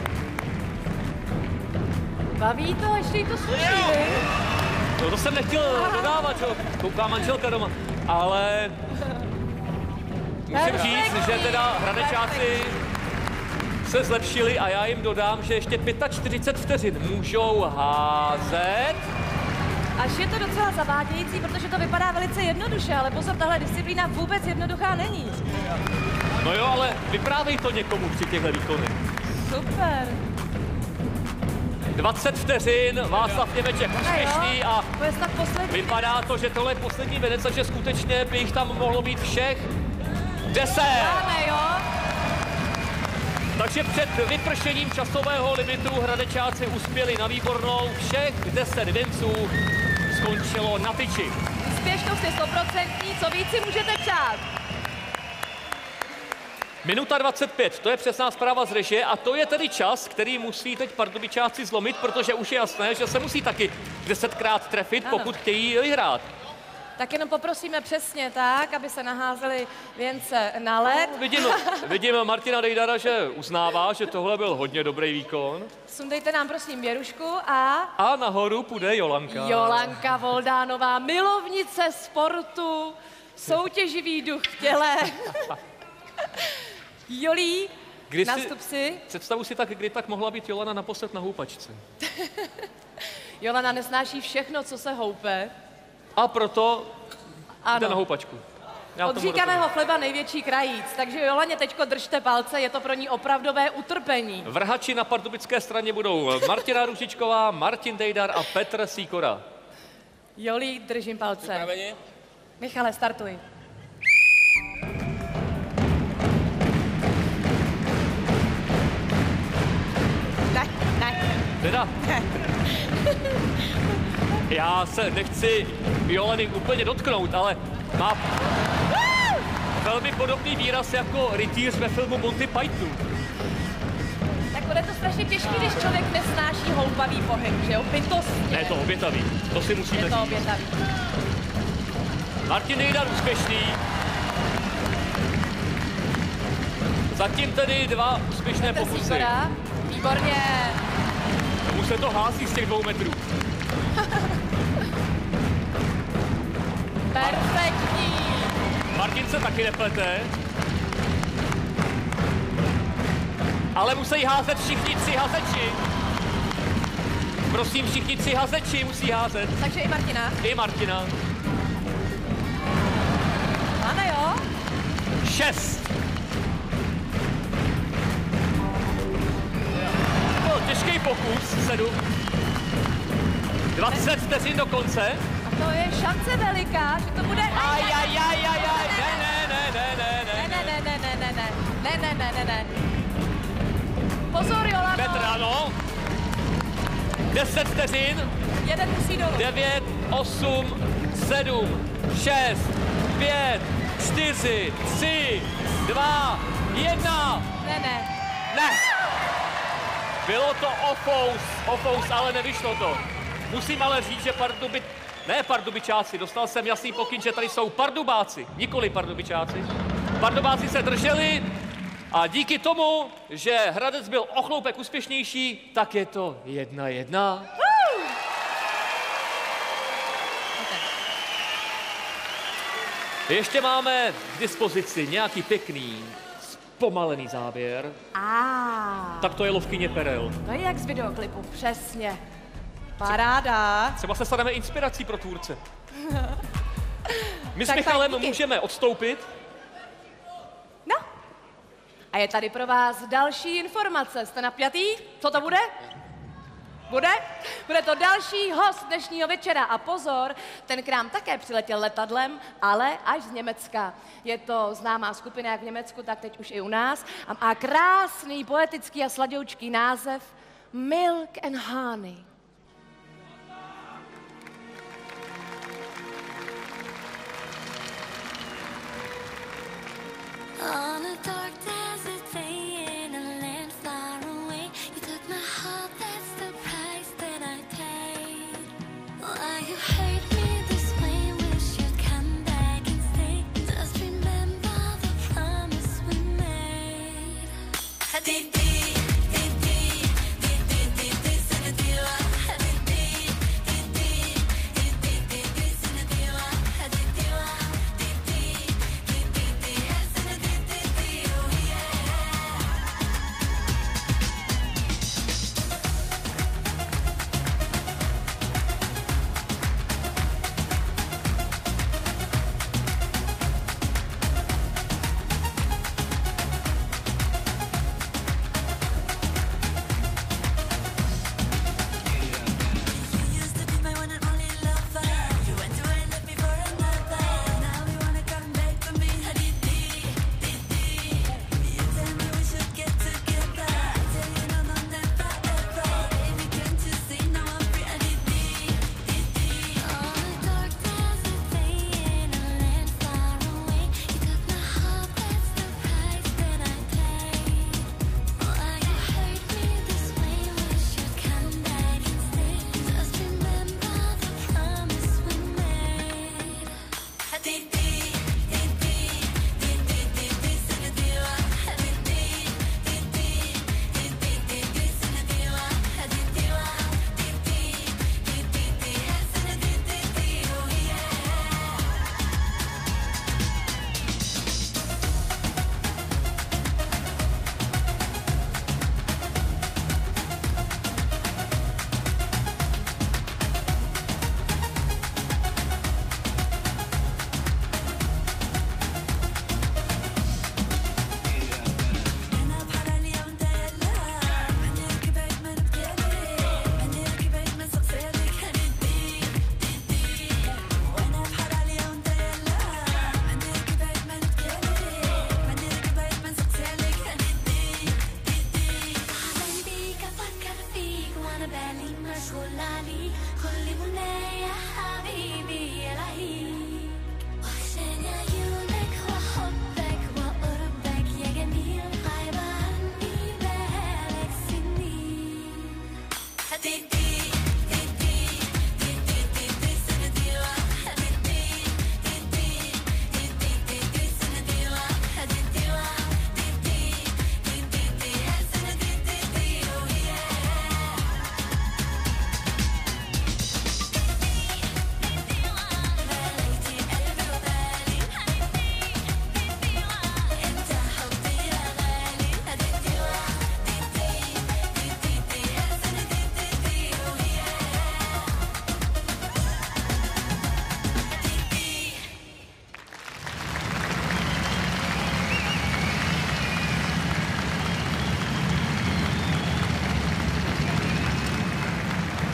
Baví to, ještě jí to sluší, vy? No to jsem nechtěl dodávat, že kouká manželka doma. Ale musím říct, že teda hradečáci se zlepšili a já jim dodám, že ještě 45 vteřin můžou házet. Až je to docela zavádějící, protože to vypadá velice jednoduše, ale pozor, tahle disciplína vůbec jednoduchá není. No jo, ale vyprávěj to někomu při těchto výkonech. Super. 20 vteřin, Václav Němeček úspěšný a To je snad poslední. vypadá to, že tohle je poslední věnec, takže skutečně by jich tam mohlo být všech 10. Dáme, jo? Takže před vypršením časového limitu hradečáci uspěli na výbornou. Všech 10 věnců skončilo na tyči. Úspěšnost je 100%, co víc si můžete přát. Minuta 25, to je přesná zpráva z režie a to je tedy čas, který musí teď pardubičáci zlomit, protože už je jasné, že se musí taky 10krát trefit, Ano. pokud chtějí vyhrát. Tak jenom poprosíme přesně tak, aby se naházely věnce na led. Vidím Martina Dejdara, že uznává, že tohle byl hodně dobrý výkon. Sundejte nám prosím Věrušku a A nahoru půjde Jolanka. Jolanka Voldánová, milovnice sportu, soutěživý duch v těle. Jolí, nastup si. Představu si tak, kdy tak mohla být Jolana naposled na houpačce. Jolana nesnáší všechno, co se houpe. A proto jde na Ano. houpačku. Od říkaného chleba největší krajíc, takže Jolaně teďko držte palce, je to pro ní opravdové utrpení. Vrhači na pardubické straně budou Martina Růžičková, Martin Dejdar a Petr Sýkora. Jolí, držím palce. Připraveni? Michale, startuj. Ne. Teda, já se nechci Joleny úplně dotknout, ale má velmi podobný výraz jako rytíř ve filmu Monty Python. Tak bude to strašně těžký, když člověk nesnáší houpavý pohyb, že jo? Bytostně. Ne, je to obětavý, to si musíme Je to říct. obětavý. Martin Nejdar úspěšný. Zatím tedy 2 úspěšné pokusy. Sýkora. Výborně. Tomu se to hází z těch 2 metrů. Perfektní. Martin se taky neplete. Ale musí házet všichni 3 hazeči. Prosím, všichni 3 hazeči musí házet. Takže i Martina. I Martina. Ano jo. 6. Byl těžký pokus, 7. 20 vteřin do konce. A to je šance veliká, že to bude... Pozor, Jolano. Petr, ano. 10 vteřin. Jeden musí dolů. 9, 8, 7, 6, 5, 4, 3, 2, 1. Ne. Bylo to ofous, ale nevyšlo to. Musím ale říct, že Pardubičáci, dostal jsem jasný pokyn, že tady jsou Pardubáci, nikoli Pardubičáci. Pardubáci se drželi a díky tomu, že Hradec byl o chloupek úspěšnější, tak je to 1-1. Ještě máme k dispozici nějaký pěkný, zpomalený záběr. Tak to je lovkyně perel. To je jak z videoklipu, přesně. Paráda. Třeba se staneme inspirací pro tvůrce. My s Michalem můžeme odstoupit. No. A je tady pro vás další informace. Jste napjatý? Co to bude? Bude to další host dnešního večera. A pozor, ten k nám také přiletěl letadlem, ale až z Německa. Je to známá skupina jak v Německu, tak teď už i u nás. A má krásný, poetický a sladoučký název Milk and Honey. On a dark desert day in a land far away, you took my heart, that's the price that I paid. Why you hurt me this way, wish you'd come back and stay. Just remember the promise we made.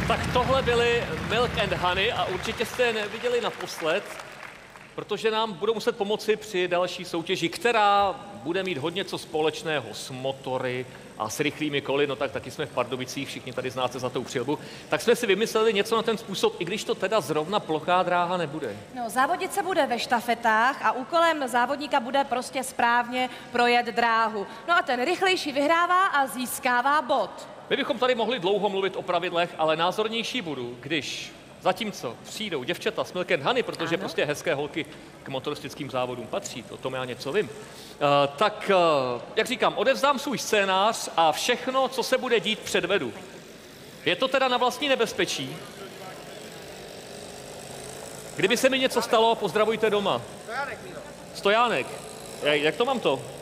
Tak tohle byly Milk and Honey a určitě jste je neviděli naposled, protože nám budou muset pomoci při další soutěži, která bude mít hodně co společného s motory a s rychlými koly, no tak taky jsme v Pardubicích, všichni tady znáte Zlatou přilbu, tak jsme si vymysleli něco na ten způsob, i když to teda zrovna plochá dráha nebude. No, závodit se bude ve štafetách a úkolem závodníka bude prostě správně projet dráhu. No a ten rychlejší vyhrává a získává bod. My bychom tady mohli dlouho mluvit o pravidlech, ale názornější budu, když zatímco přijdou děvčata s Milk and Honey, protože prostě hezké holky k motoristickým závodům patří, o tom já něco vím, tak, jak říkám, odevzdám svůj scénář a všechno, co se bude dít, předvedu. Je to teda na vlastní nebezpečí. Kdyby se mi něco stalo, pozdravujte doma. Stojánek. Jak to mám to?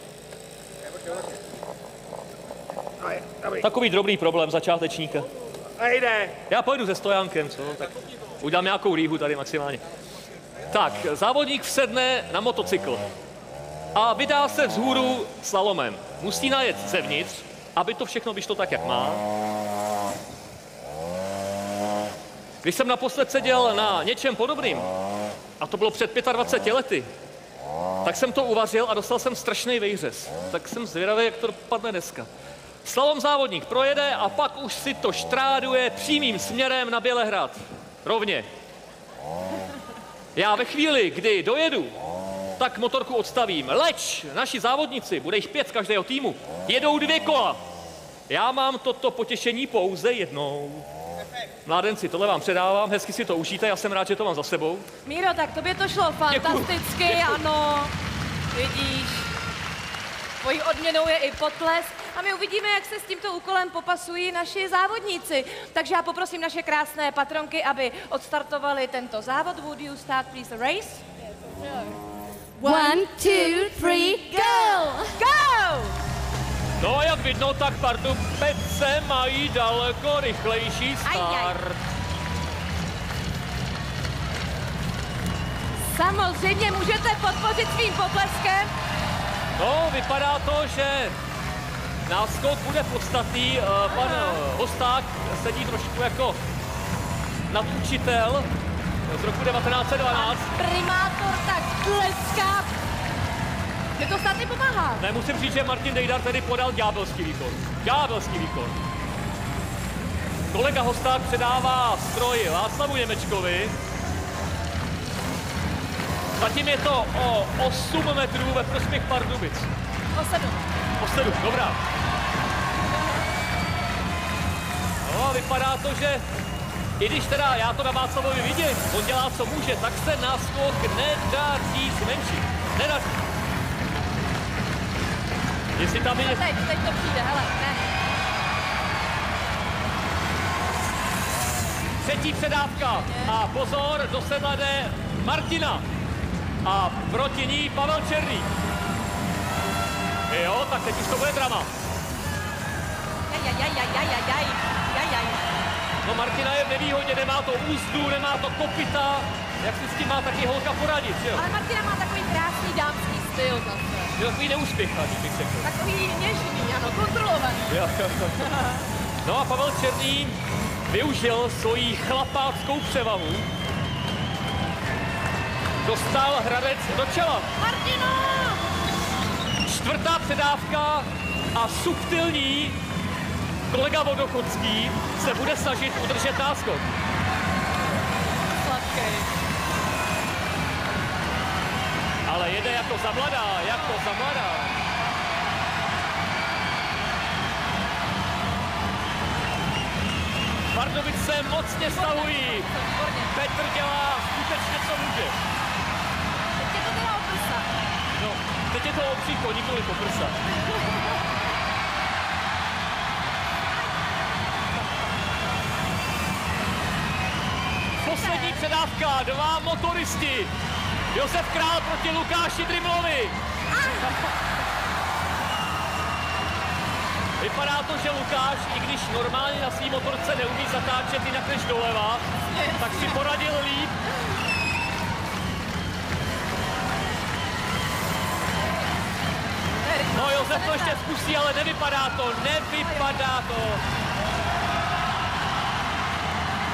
Takový drobný problém začátečníka. Já pojedu se Stojánkem, co? Tak udělám nějakou rýhu tady maximálně. Tak, závodník vsedne na motocykl a vydá se vzhůru slalomem. Musí najet zevnitř, aby to všechno vyšlo tak, jak má. Když jsem naposled seděl na něčem podobným, a to bylo před 25 lety, tak jsem to uvařil a dostal jsem strašný vejřez. Tak jsem zvědavý, jak to dopadne dneska. Slalom závodník projede a pak už si to štráduje přímým směrem na Bělehrad. Rovně. Já ve chvíli, kdy dojedu, tak motorku odstavím. Leč, naši závodníci, bude jich 5 z každého týmu, jedou 2 kola. Já mám toto potěšení pouze jednou. Mládenci, tohle vám předávám, hezky si to užijte, já jsem rád, že to mám za sebou. Míro, tak tobě to šlo fantasticky, děkuju. Ano. Vidíš, tvojí odměnou je i potlesk a my uvidíme, jak se s tímto úkolem popasují naši závodníci. Takže já poprosím naše krásné patronky, aby odstartovali tento závod. Would you start please the race? 1, 2, 3, go! Go! No, jak vidno, tak Pardubece mají daleko rychlejší start. Samozřejmě můžete podpořit svým potleskem. No, vypadá to, že náskok bude podstatný. Pan Hosták sedí trošku jako nadučitel z roku 1912. Primátor tak tleská. Mě to snad nepomáhá. Ne, musím říct, že Martin Dejdar tedy podal ďábelský výkon. Ďábelský výkon. Kolega Hosták předává stroj Václavu Němečkovi. Zatím je to o 8 metrů ve prospěch Pardubic. O 7. O 7, dobrá. No a vypadá to, že i když teda já to na Václavovi vidím, on dělá, co může, tak se náskok nedaří zmenšit. Nedaří. Jestli tam je... Teď to přijde, hele, ne. Třetí předávka a pozor, do sedla jde Martina a proti ní Pavel Černý. Jo, tak teď už to bude drama. No Martina je v nevýhodě, nemá to úzdu, nemá to kopyta, jak si s tím má taky holka poradit, jo? Ale Martina má takový krásný dámský styl zase. Je takový neúspěchač, bych řekl. Takový něžný, ano, kontrolovaný. No a Pavel Černý využil svoji chlapáckou převahu. Dostal Hradec do čela. Martino! Čtvrtá předávka a subtilní kolega Vodochodský se bude snažit udržet náskok. Sladkej. Ale jede jako za mladá, jako za mladá. Pardubice mocně stahují. Petr dělá skutečně, co může. Teď je to teda o prsa. No, teď je to o břícho, nikoli o prsa. Poslední předávka, 2 motoristi. Josef Král proti Lukáši Drimlovi. Vypadá to, že Lukáš, i když normálně na svý motorce neumí zatáčet jinak než doleva, tak si poradil líp. No Josef to ještě zkusí, ale nevypadá to, nevypadá to.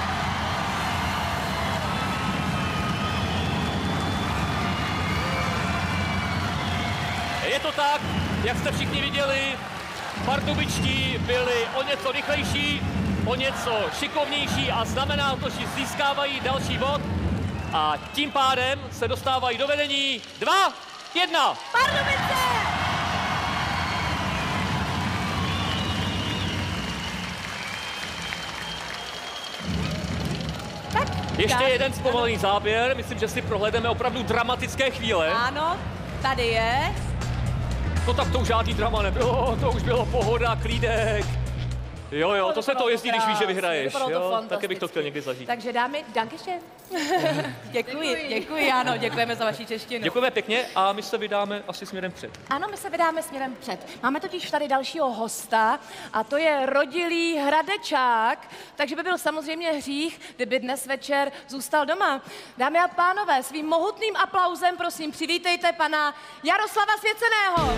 to tak, jak jste všichni viděli, pardubičtí byli o něco rychlejší, o něco šikovnější a znamená to, že získávají další bod a tím pádem se dostávají do vedení 2-1. Pardubice! Ještě jeden zpomalený záběr, myslím, že si prohlédneme opravdu dramatické chvíle. Ano, tady je. No tak to už žádný drama nebylo, to už bylo pohoda, klídek. Jo, to se to jezdí, když víš, že vyhraješ. Jo, taky bych to chtěl někdy zažít. Takže dámy, dankeschön. Děkuji, ano, děkujeme za vaši češtinu. Děkujeme pěkně a my se vydáme asi směrem před. Ano, my se vydáme směrem před. Máme totiž tady dalšího hosta a to je rodilý Hradečák, takže by byl samozřejmě hřích, kdyby dnes večer zůstal doma. Dámy a pánové, svým mohutným aplauzem prosím přivítejte pana Jaroslava Svěceného.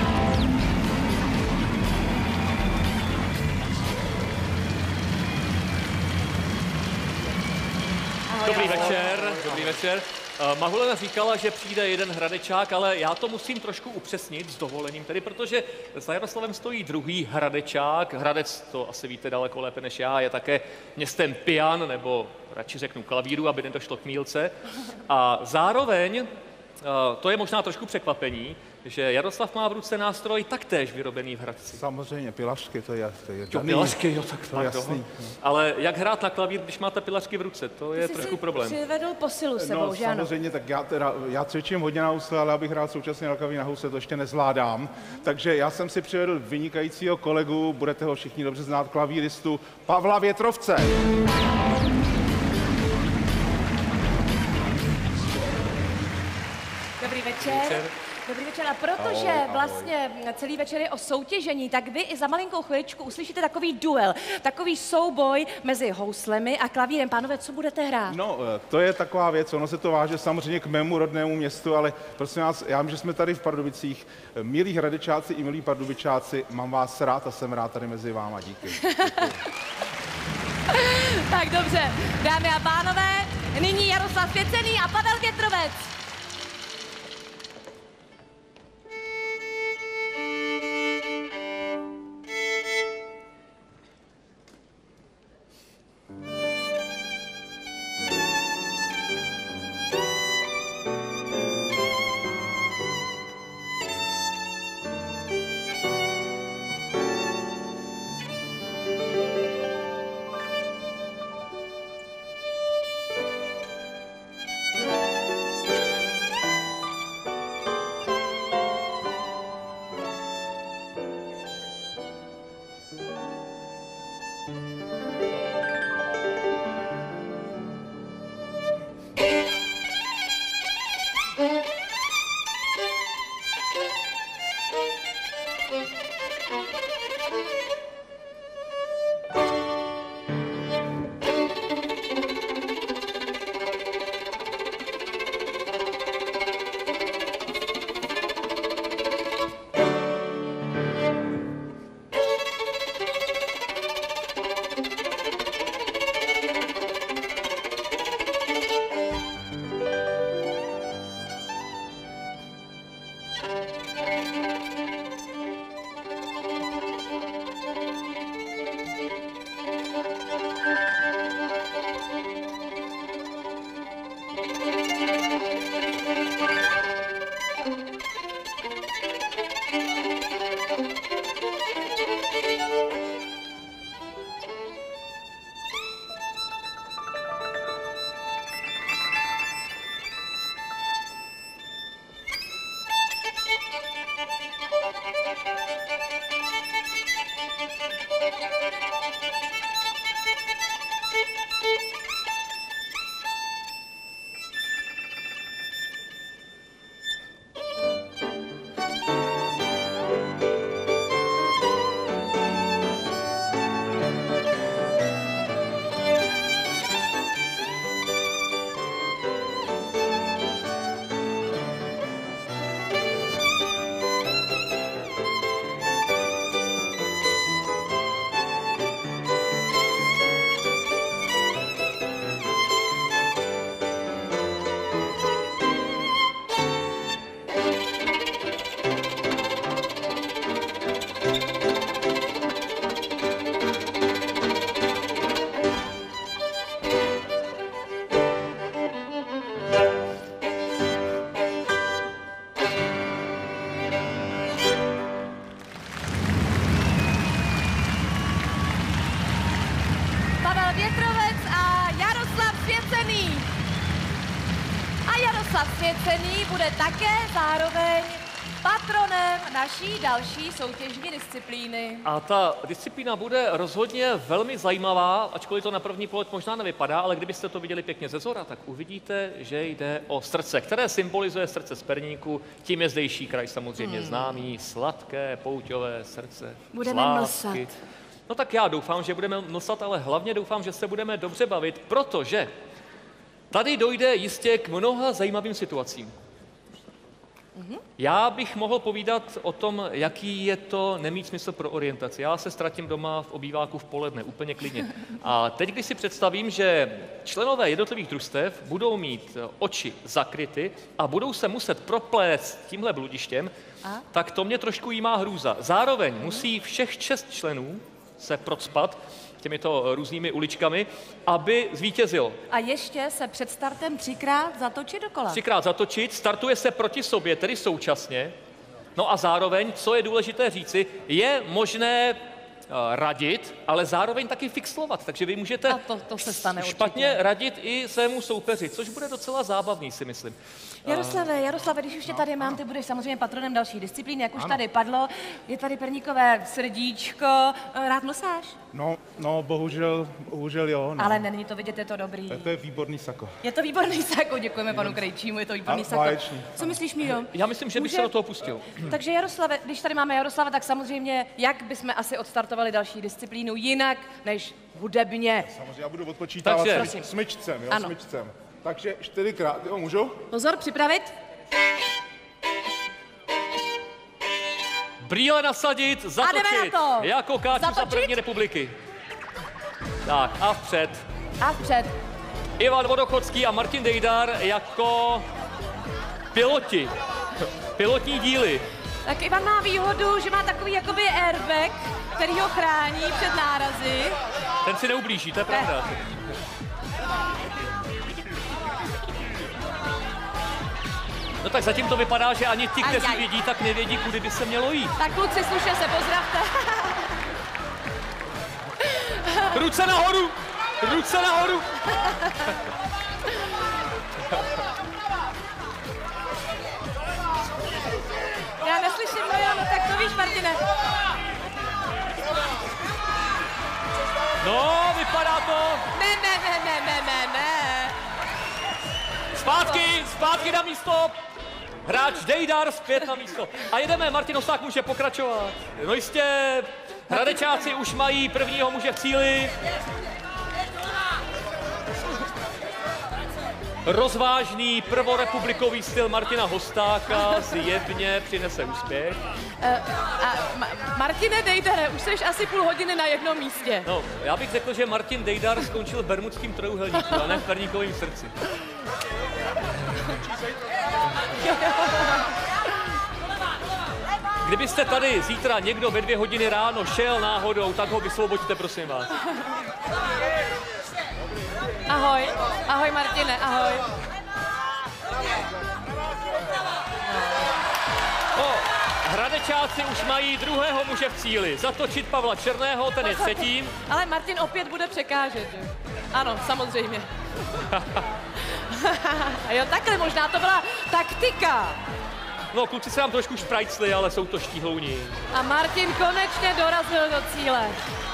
Dobrý večer, dobrý večer. Mahulena říkala, že přijde jeden Hradečák, ale já to musím trošku upřesnit s dovolením tedy, protože za Jaroslavem stojí druhý Hradečák. Hradec, to asi víte daleko lépe než já, je také městem pian, nebo radši řeknu klavíru, aby nedošlo k mýlce. A zároveň, to je možná trošku překvapení, že Jaroslav má v ruce nástroj taktéž vyrobený v Hradci. Samozřejmě, pilařky, to je daný. Pilařky, jo, tak to jasný. Ale jak hrát na klavír, když máte pilařky v ruce, to je trošku problém. Přivedl posilu sebou, že ano? Samozřejmě, tak já cvičím hodně na housle, ale abych hrál současně na klavír na housle, to ještě nezvládám. Takže já jsem si přivedl vynikajícího kolegu, budete ho všichni dobře znát, klavíristu Pavla Větrovce. Dobrý večer. Dobrý večer. A protože vlastně celý večer je o soutěžení, tak vy i za malinkou chviličku uslyšíte takový duel, takový souboj mezi houslemi a klavírem. Pánové, co budete hrát? No, to je taková věc, ono se to váže samozřejmě k mému rodnému městu, ale prosím vás, já vím, že jsme tady v Pardubicích. Milí Hradečáci i milí Pardubičáci, mám vás rád a jsem rád tady mezi váma. Díky. Tak dobře, dámy a pánové, nyní Jaroslav Svěcený a Pavel Větrovec. Jaroslav Svěcený bude také zároveň patronem naší další soutěžní disciplíny. A ta disciplína bude rozhodně velmi zajímavá, ačkoliv to na první pohled možná nevypadá, ale kdybyste to viděli pěkně ze zhora, tak uvidíte, že jde o srdce, které symbolizuje srdce z Perníku. Tím je zdejší kraj samozřejmě známý, sladké, pouťové srdce. Budeme mlsat. No tak já doufám, že budeme mlsat, ale hlavně doufám, že se budeme dobře bavit, protože tady dojde jistě k mnoha zajímavým situacím. Já bych mohl povídat o tom, jaký je to nemít smysl pro orientaci. Já se ztratím doma v obýváku v poledne, úplně klidně. A teď, když si představím, že členové jednotlivých družstev budou mít oči zakryty a budou se muset proplést tímhle bludištěm, tak to mě trošku jímá hrůza. Zároveň musí všech 6 členů se procpat těmito různými uličkami, aby zvítězil. A ještě se před startem 3krát zatočit dokola. 3krát zatočit, startuje se proti sobě, tedy současně. No a zároveň, co je důležité říci, je možné radit, ale zároveň taky fixlovat. Takže vy můžete to se stane špatně určitě radit i svému soupeři, což bude docela zábavný, si myslím. Jaroslave, když už tě tady mám, ty budeš samozřejmě patronem další disciplíny, jak už tady padlo. Je tady perníkové srdíčko. Rád mlsáš? No, bohužel jo. No. Ale není to vidět, je to dobrý. To je výborný sako. Je to výborný sako, děkujeme panu Krejčímu, je to výborný sako. Báječný. Co myslíš, Míro? Já myslím, že bych se do toho pustil. Takže Jaroslave, když tady máme Jaroslava, tak samozřejmě, jak bychom asi odstartovali další disciplínu jinak, než hudebně. Samozřejmě já budu odpočítávat Takže smyčcem, jo, ano. smyčcem. Takže 4krát, jo, můžu? Pozor, připravit. Brýle nasadit, zatočit. Jako Káču za první republiky. Tak a vpřed. A vpřed. Ivan Vodochodský a Martin Dejdar jako piloti. Pilotní díly. Tak Ivan má výhodu, že má takový jakoby airbag, který ho chrání před nárazy. Ten si neublíží, to je pravda. No tak zatím to vypadá, že ani ti, kteří vědí, tak nevědí, kudy by se mělo jít. Tak kluci, slušně se pozdravte. Ruce nahoru! Ruce nahoru! Já neslyším, no tak to víš, Martine. No, vypadá to. Ne. Zpátky na místo. Hráč Dejdar zpět na místo. A jedeme, Martin Osák může pokračovat. No jistě, Hradečáci už mají prvního muže v cíli. Rozvážný prvorepublikový styl Martina Hostáka zjevně přinese úspěch. Martine Dejdare, už jsi asi půl hodiny na jednom místě. No, já bych řekl, že Martin Dejdar skončil v bermudským trojúhelníku, a ne v Perníkovém srdci. Kdybyste tady zítra někdo ve 2 hodiny ráno šel náhodou, tak ho vysvoboďte, prosím vás. Ahoj Martine, ahoj. Hradečáci už mají druhého muže v cíli. Zatočit Pavla Černého, ten je třetím. Ale Martin opět bude překážet, že? Ano, samozřejmě. Jo, takhle možná to byla taktika. No, kluci se nám trošku šprajcli, ale jsou to štíhlouni. A Martin konečně dorazil do cíle.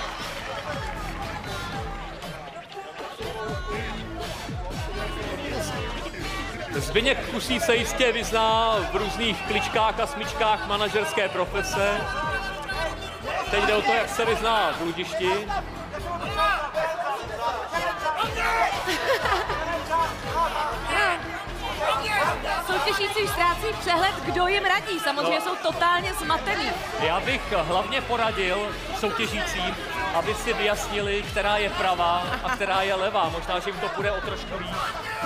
Zbyněk Kusí se jistě vyzná v různých kličkách a smyčkách manažerské profese. Teď jde o to, jak se vyzná v bludišti. Soutěžící ztrácí přehled, kdo jim radí. Samozřejmě jsou totálně zmatený. Já bych hlavně poradil soutěžícím, aby si vyjasnili, která je pravá a která je levá. Možná, že jim to půjde o trošku líp.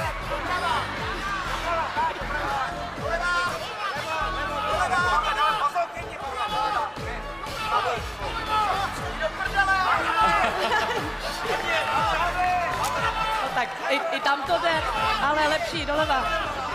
No tak i tam to jde, ale lepší doleva.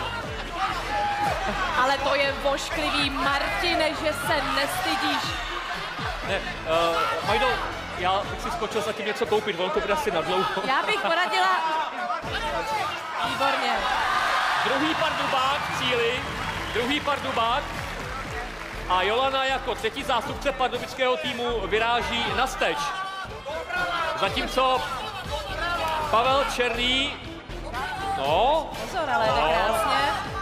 Ale to je vošklivý, Martine, že se nestydíš. Ne, Majdo, já bych si skočil zatím něco koupit, on to bude asi nadlouho. Já bych poradila... Výborně. druhý Pardubák v cíli, druhý Pardubák. A Jolana jako třetí zástupce pardubického týmu vyráží na steč. Zatímco Pavel Černý, no. Pozor, ale jde krásně.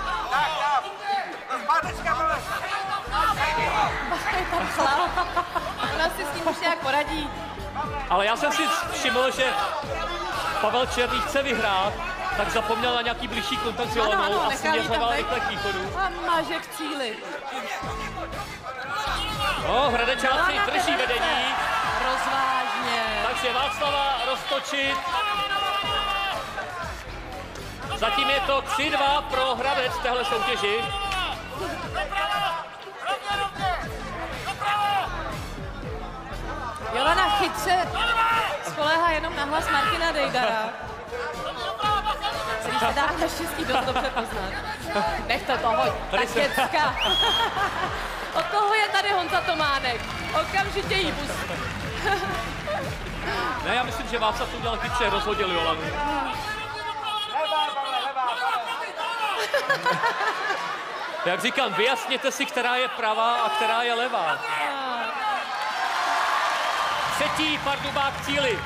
Ona si s tím už nějak poradí. Ale já jsem si všiml, že Pavel Černý chce vyhrát, tak zapomněl na nějaký blížší kontakt s Jolanou a směřoval rychle k východu. A maže k cíli. No, Hradečáci drží vedení. Rozvážně. Takže Václava roztočit. Zatím je to 3-2 pro Hradec v téhle soutěži. Jolana chytře spoléhá jenom na hlas Martina Dejdara, který se dá naštěstí dost dobře poznat. Nechte toho, tak děcka. Od toho je tady Honza Tománek. Okamžitě jí pustí. Ne, já myslím, že Václav to udělal chytře, rozhodil Jolanu. Jak říkám, vyjasněte si, která je pravá a která je levá. Třetí Pardubák v cíli.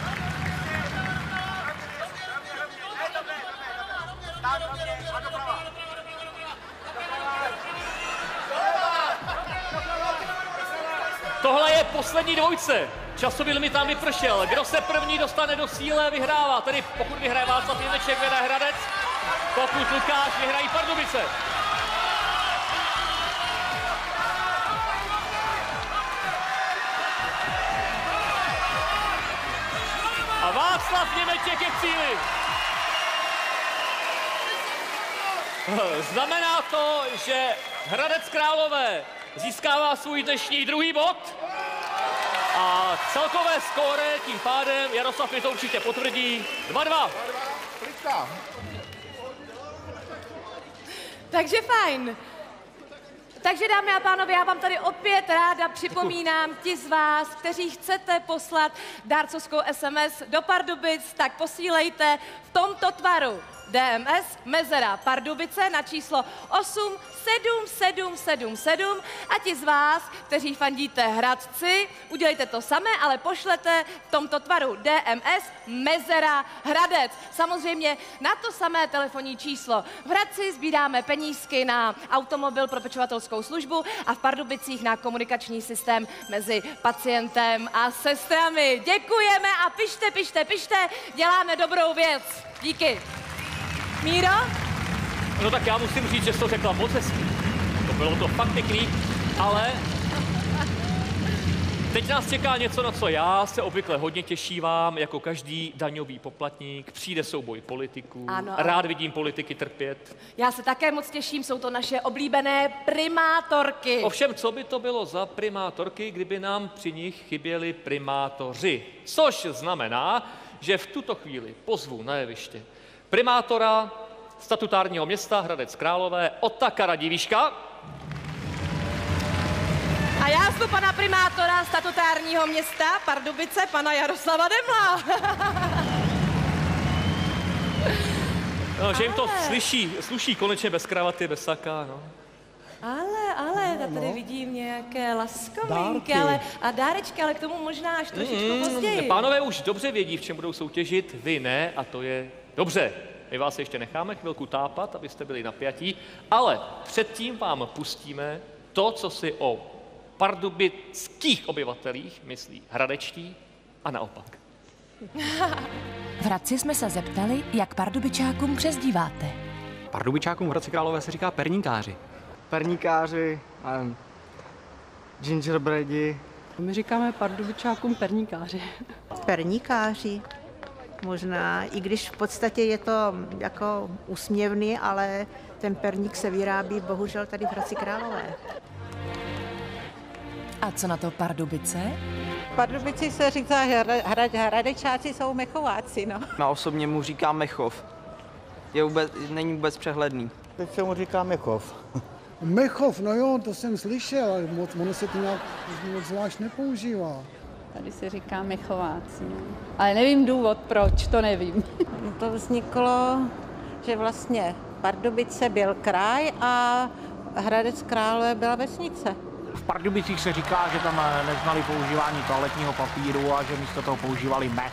Tohle je poslední dvojce. Časový limit tam vypršel. Kdo se první dostane do cíle, vyhrává. Tedy pokud vyhraje Václav Němeček, vyhraje Hradec. Pokud Lukáš, vyhrají Pardubice. A Václav Němeček je v cíli. Znamená to, že Hradec Králové získává svůj dnešní druhý bod. A celkové skóre tím pádem, Jaroslav mi to určitě potvrdí, 2-2. Takže fajn. Takže dámy a pánové, já vám tady opět ráda připomínám, ti z vás, kteří chcete poslat dárcovskou SMS do Pardubic, tak posílejte v tomto tvaru DMS Mezera Pardubice na číslo 87777 a ti z vás, kteří fandíte Hradci, udělejte to samé, ale pošlete v tomto tvaru DMS Mezera Hradec. Samozřejmě na to samé telefonní číslo. V Hradci sbíráme penízky na automobil pro pečovatelskou službu a v Pardubicích na komunikační systém mezi pacientem a sestrami. Děkujeme a pište, děláme dobrou věc. Díky. Míro? No tak já musím říct, že jsi to řekla moc hezky. To bylo to fakt pěkný, ale teď nás čeká něco, na co já se obvykle hodně těšívám, jako každý daňový poplatník. Přijde souboj politiků, ano. Rád vidím politiky trpět. Já se také moc těším, jsou to naše oblíbené primátorky. Ovšem, co by to bylo za primátorky, kdyby nám při nich chyběli primátoři? Což znamená, že v tuto chvíli pozvu na jeviště primátora statutárního města Hradec Králové Otakara Divíška. A já zvu pana primátora statutárního města Pardubice, pana Jaroslava Demla. No, že jim to sluší konečně bez kravaty, bez saka, no. Ale, já tady vidím nějaké laskovinky, ale dárečky, ale k tomu možná až trošičku později. Pánové už dobře vědí, v čem budou soutěžit, vy ne, a to je dobře. My vás ještě necháme chvilku tápat, abyste byli napjatí, ale předtím vám pustíme to, co si o pardubických obyvatelích myslí hradečtí a naopak. V Hradci jsme se zeptali, jak pardubičákům přezdíváte. Pardubičákům v Hradci Králové se říká perníkáři. Perníkáři, gingerbreadi. My říkáme pardubičákům perníkáři. Perníkáři. Možná, i když v podstatě je to jako úsměvný, ale ten perník se vyrábí bohužel tady v Hradci Králové. A co na to Pardubice? Pardubici se říká, Hradečáci jsou Mechováci, no. Já osobně mu říkám Mechov. Není vůbec přehledný. Teď se mu říká Mechov. Mechov, no jo, to jsem slyšel, ale ono se to nějak moc zvlášť nepoužívá. Tady se říká Mechováci, no. Ale nevím důvod, proč, to nevím. To vzniklo, že vlastně Pardubice byl kraj a Hradec Králové byla vesnice. V Pardubicích se říká, že tam neznali používání toaletního papíru a že místo toho používali mech.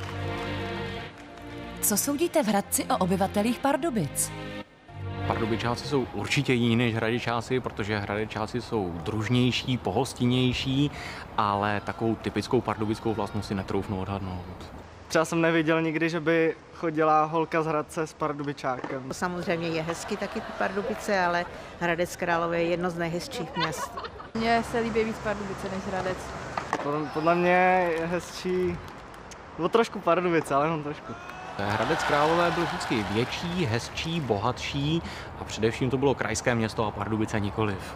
Co soudíte v Hradci o obyvatelích Pardubic? Pardubičáci jsou určitě jiní než Hradečáci, protože Hradečáci jsou družnější, pohostinnější, ale takovou typickou pardubickou vlastnost si netroufnu odhadnout. Třeba jsem neviděl nikdy, že by chodila holka z Hradce s Pardubičákem. Samozřejmě je hezky taky ty Pardubice, ale Hradec Králové je jedno z nejhezčích měst. Mně se líbí víc Pardubice než Hradec. Podle mě je hezčí, nebo trošku Pardubice, ale jenom trošku. Hradec Králové byl vždycky větší, hezčí, bohatší a především to bylo krajské město a Pardubice nikoliv.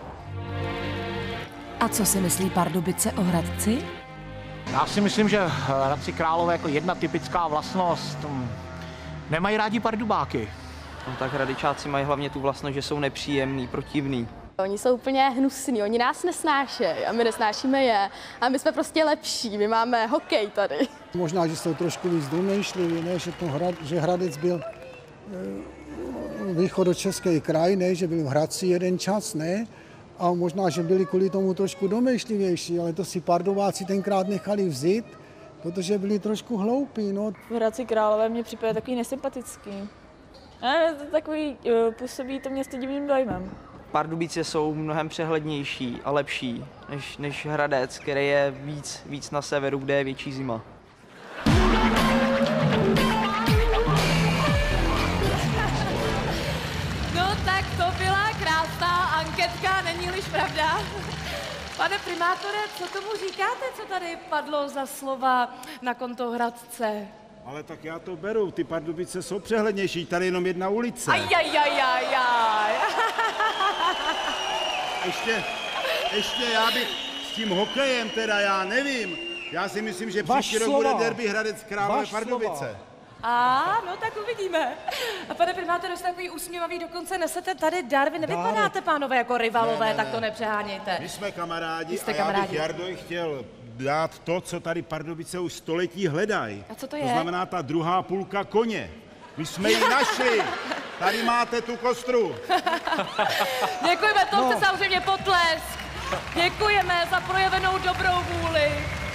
A co si myslí Pardubice o Hradci? Já si myslím, že Hradci Králové jako jedna typická vlastnost nemají rádi Pardubáky. No, tak Hradečáci mají hlavně tu vlastnost, že jsou nepříjemný, protivný. Oni jsou úplně hnusní, oni nás nesnášejí a my nesnášíme je. A my jsme prostě lepší, my máme hokej tady. Možná, že jsou trošku víc domýšliví, ne, že Hradec byl východočeský kraj, ne, že byl v Hradci jeden čas, ne. A možná, že byli kvůli tomu trošku domýšlivější, ale to si Pardubičáci tenkrát nechali vzít, protože byli trošku hloupí. No. V Hradci Králové mě připadá takový nesympatický. Ale to takový, působí to město divným dojmem. Pardubice jsou mnohem přehlednější a lepší než Hradec, který je víc na severu, kde je větší zima. No tak to byla krásná anketka, není-liž pravda? Pane primátore, co tomu říkáte, co tady padlo za slova na konto Hradce? Ale tak já to beru, ty Pardubice jsou přehlednější, tady jenom jedna ulice. Ajajajajaj. Ještě já bych s tím hokejem teda, já nevím. Já si myslím, že příští rok bude derby Hradec Králové Pardubice. No tak uvidíme. A pane primátore, jste takový usměvavý, dokonce nesete tady dar. Vy nevypadáte, pánové, jako rivalové, tak to nepřehánějte. My jsme kamarádi a já bych Jardovi chtěl dát to, co tady Pardubice už století hledají. A co to je? To znamená ta druhá půlka koně. My jsme ji našli. Tady máte tu kostru. Děkujeme, to jste samozřejmě potlesk. Děkujeme za projevenou dobrou vůli.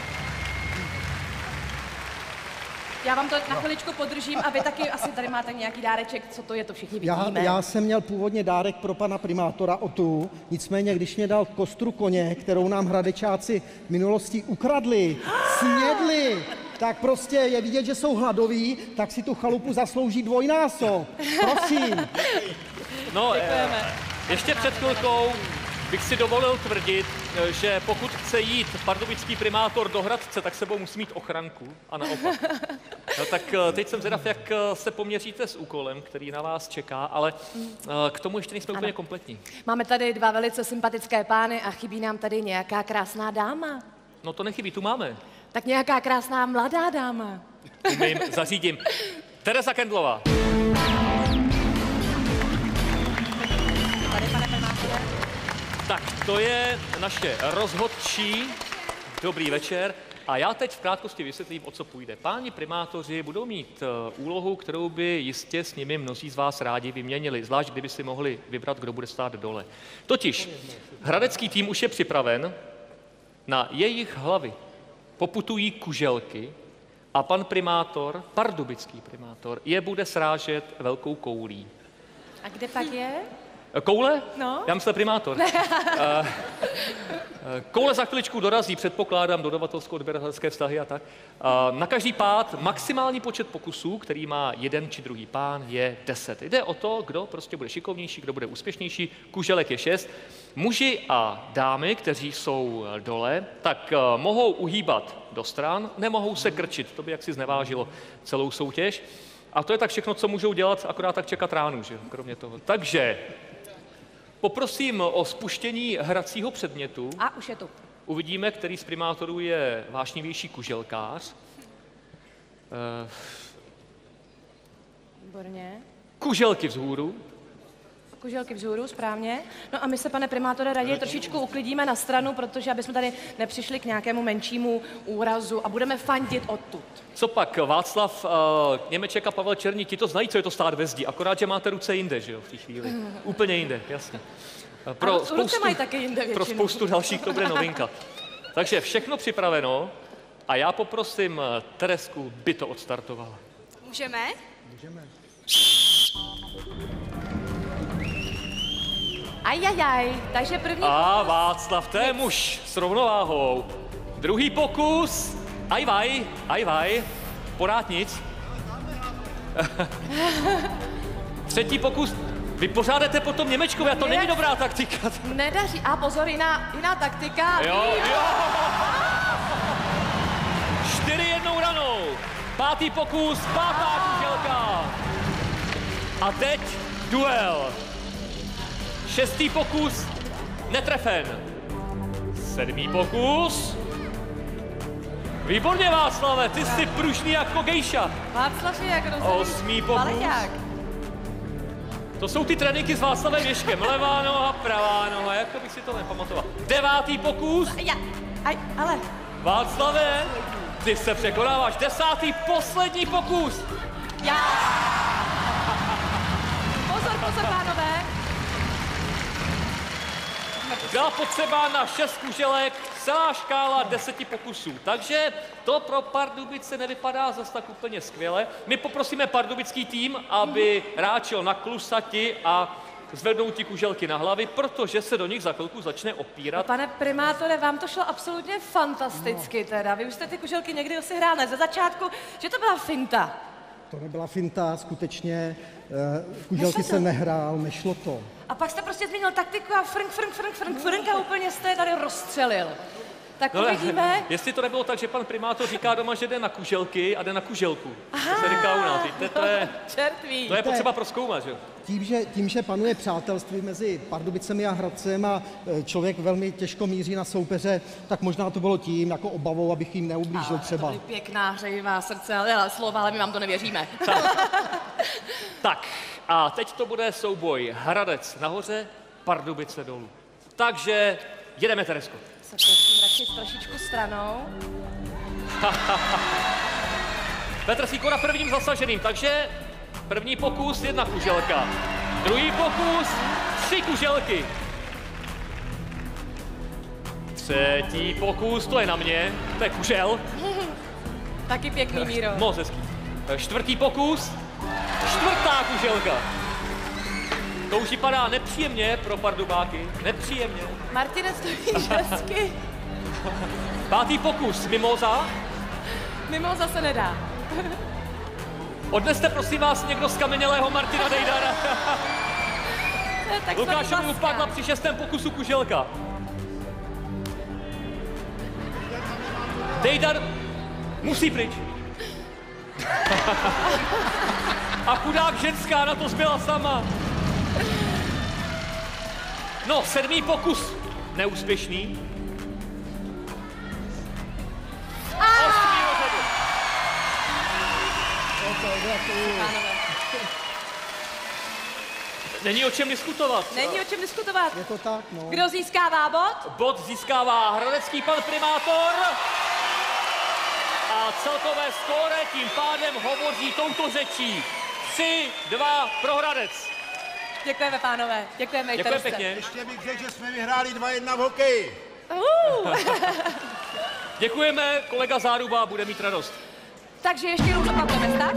Já vám to na chviličku podržím a vy taky asi tady máte nějaký dáreček, co to je, to všichni vidíme. Já jsem měl původně dárek pro pana primátora Otu, nicméně když mě dal kostru koně, kterou nám Hradečáci v minulosti ukradli, snědli, tak prostě je vidět, že jsou hladoví, tak si tu chalupu zaslouží dvojnásob. Prosím. No, ještě před chvilkou bych si dovolil tvrdit, že pokud chce jít pardubický primátor do Hradce, tak sebou musí mít ochranku a naopak. No, tak teď jsem zvědav, jak se poměříte s úkolem, který na vás čeká, ale k tomu ještě nejsme úplně kompletní. Máme tady dva velice sympatické pány a chybí nám tady nějaká krásná dáma. No to nechybí, tu máme. Tak nějaká krásná mladá dáma. Umím, zařídím. Tereza Kendlová. Tak, to je naše rozhodčí. Dobrý večer. A já teď v krátkosti vysvětlím, o co půjde. Páni primátoři budou mít úlohu, kterou by jistě s nimi mnozí z vás rádi vyměnili, zvlášť kdyby si mohli vybrat, kdo bude stát dole. Totiž hradecký tým už je připraven, na jejich hlavy poputují kuželky a pan primátor, pardubický primátor, je bude srážet velkou koulí. A kde pak je? Koule? No. Já myslím primátor. Koule za chviličku dorazí, předpokládám, dodavatelsko-odběratelské vztahy a tak. Na každý pád maximální počet pokusů, který má jeden či druhý pán, je 10. Jde o to, kdo prostě bude šikovnější, kdo bude úspěšnější. Kuželek je 6. Muži a dámy, kteří jsou dole, tak mohou uhýbat do stran, nemohou se krčit. To by jaksi znevážilo celou soutěž. A to je tak všechno, co můžou dělat, akorát tak čekat ránu, že? Kromě toho. Takže poprosím o spuštění hracího předmětu. A už je tu. Uvidíme, který z primátorů je vášnivější kuželkář. Výborně. Kuželky vzhůru. Kuželky vzhůru, správně. No a my se, pane primátore, raději trošičku uklidíme na stranu, protože aby jsme tady nepřišli k nějakému menšímu úrazu a budeme fandit odtud. Co pak, Václav Němeček a Pavel Černý, ti to znají, co je to stát ve zdi, akorát, že máte ruce jinde, že jo, v té chvíli. Úplně jinde, jasně. Ruce mají taky jinde většinou. Pro spoustu dalších to bude novinka. Takže všechno připraveno a já poprosím Teresku, by to odstartovala. Můžeme? Můžeme. Ajajaj, takže první A pokus. Václav, to je muž s rovnováhou. Druhý pokus. Ajvaj. Porád nic. Třetí pokus. Vy pořádáte potom Němečkovi a to není dobrá taktika. Nedaří. A pozor, jiná taktika. Jo. 4 jednou ranou. Pátý pokus, pátá kuželka. A teď duel. 6. pokus, netrefen. 7. pokus. Výborně, Václave, ty jsi pružný jako gejša. Václav je jak rozhodný 8. pokus. baleťák. To jsou ty tréninky s Václavem Ježkem. Levá noha, pravá noha, jako bych si to nepamatoval. 9. pokus. Ale. Václave, ty se překonáváš. 10. poslední pokus. Pozor, pánové. Byla potřeba na 6 kuželek, celá škála 10 pokusů. Takže to pro Pardubice nevypadá zase tak úplně skvěle. My poprosíme pardubický tým, aby ráčil na klusati a zvednou ti kuželky na hlavy, protože se do nich za chvilku začne opírat. Pane primátore, vám to šlo absolutně fantasticky teda. Vy už jste ty kuželky někdy asi hráli ze začátku, že to byla finta. To nebyla finta, skutečně. Kuželky se nehrál, nešlo to. A pak jste prostě změnil taktiku a frnk a úplně jste je tady rozstřelil. Tak uvidíme. Jestli to nebylo tak, že pan primátor říká doma, že jde na kuželky a jde na kuželku. To se říká u nás. To je potřeba prozkoumat, že jo? Tím, že panuje přátelství mezi Pardubicemi a Hradcem a člověk velmi těžko míří na soupeře, tak možná to bylo tím, jako obavou, abych jim neublížil třeba. To byly pěkná hřejivá srdce, ale slova, ale my vám to nevěříme. Tak a teď to bude souboj Hradec nahoře, Pardubice dolů. Takže jedeme, Teresko. Se prosím radši trošičku stranou. Petr Sýkora prvním zasaženým, takže první pokus, 1 kuželka. Druhý pokus, 3 kuželky. Třetí pokus, to je na mě, to je kužel. Taky pěkný, Míro. Moc hezký. 4. pokus, 4. kuželka. To už vypadá nepříjemně pro Pardubáky, nepříjemně. Martinec stojíš hezky. 5. pokus, mimoza. Mimoza se nedá. Odneste prosím vás někdo z kamenělého Martina Dejdara. Lukášovi upadla při 6. pokusu kuželka. Dejdar musí pryč. A chudák ženská na to zbyla sama. No, 7. pokus neúspěšný. 8. rozhodl. Není o čem diskutovat. Není o čem diskutovat. Je to tak, no. Kdo získává bod? Bod získává hradecký pan primátor. A celkové skóre tím pádem hovoří touto řečí. 3-2 pro Hradec. Děkujeme, pánové. Děkujeme i Teresce. Pěkně. Ještě bych řekl, že jsme vyhráli 2-1 v hokeji. Děkujeme, kolega Záruba bude mít radost. Takže ještě jednou zopakujeme stav.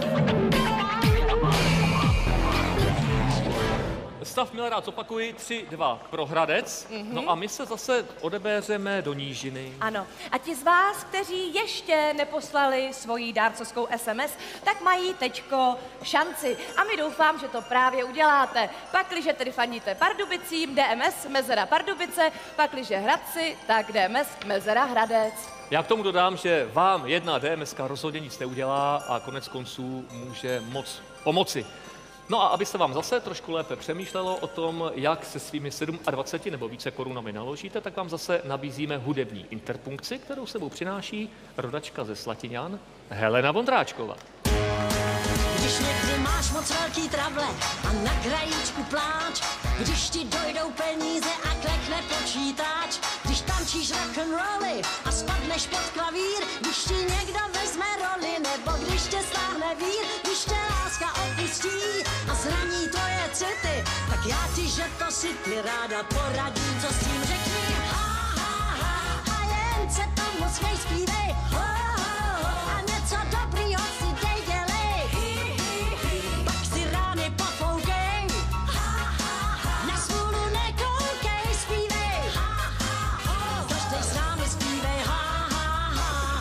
Stav měl rád, zopakuji, 3-2 pro Hradec. No a my se zase odebéřeme do nížiny. Ano. A ti z vás, kteří ještě neposlali svoji dárcovskou SMS, tak mají teďko šanci. A my doufám, že to právě uděláte. Pakliže tedy fandíte Pardubicím, DMS, mezera Pardubice, pakliže Hradci, tak DMS, mezera Hradec. Já k tomu dodám, že vám jedna DMSka rozhodně nic neudělá a konec konců může moc pomoci. No a aby se vám zase trošku lépe přemýšlelo o tom, jak se svými 27 nebo více korunami naložíte, tak vám zase nabízíme hudební interpunkci, kterou sebou přináší rodačka ze Slatiňan Helena Vondráčková. Když někdy máš moc velký trable a na krajíčku pláč, Když ti dojdou peníze a klekne počítač, když tančíš rock'n'rolly a spadneš pod klavír, když ti někdo vezme roli, nebo když tě sláhne vír, když tě láska opustí a zraní tvoje city, tak já ti, že to si ty ráda poradím, co s tím řekni. Ha, ha, ha, a jen se tomu směj, zpívej. Ho, ho, ho, a něco dobrýho si dej, dělej. Pak si rány pofoukej. Na smůlu nekoukej, zpívej. Každej s námi zpívej. Ha, ha, ha.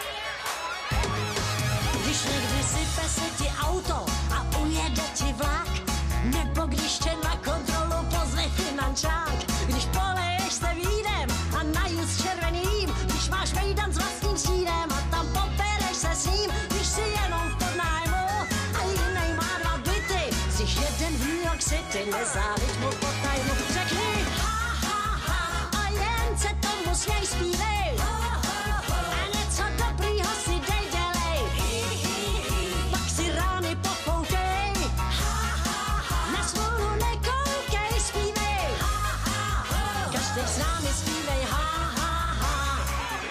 Když někdy sype se ti auto a ujede ti vlak, nebo když tě na kontrolu pozve finančák, když poleješ se vínem a na jíz červeným, když máš mejdan s vlastním sídem a tam popereš se s ním, když si jenom v podnájmu a jinej má 2 byty, jsi jeden v New York City, nezáviď mu po tajmu. Řekni ha, ha, ha, a jen se tomu směj, zpívej. A něco dobrýho si dej, dělej. Pak si rány pofoukej. Na smůlu nekoukej, zpívej. Každý s námi zpívej. Ha, ha, ha.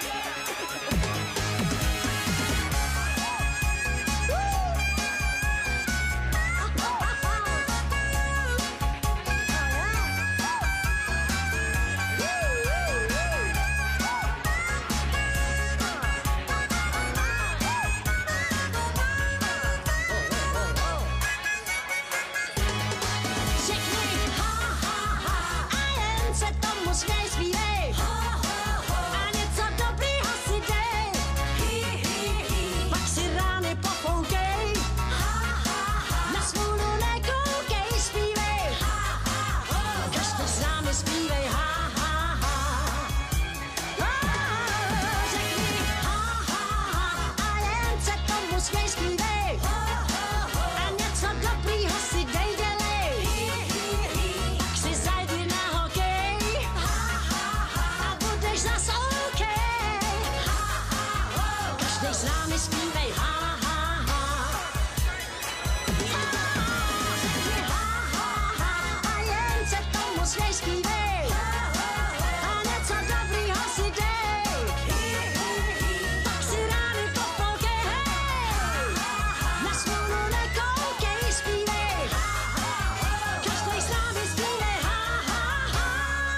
Řekni ha, ha, ha, a jen se tomu směj, zpívej. A něco dobrýho si dej. Pak si rány pofoukej. Na smůlu nekoukej, zpívej. Každý s námi zpívej. Ha, ha, ha. Řekni ha, ha, ha, a jen se tomu směj, zpívej. A něco dobrýho si dej, dělej. Pak si zajdi na hokej a budeš zas OK. Každý s námi zpívej. Ha, ha, ha. Řekni ha, ha, ha, a jen se tomu směj, zpívej. A něco dobrýho si dej. Pak si rány pofoukej, hej. Na smůlu nekoukej, zpívej. Každý s námi zpívej. Ha, ha, ha.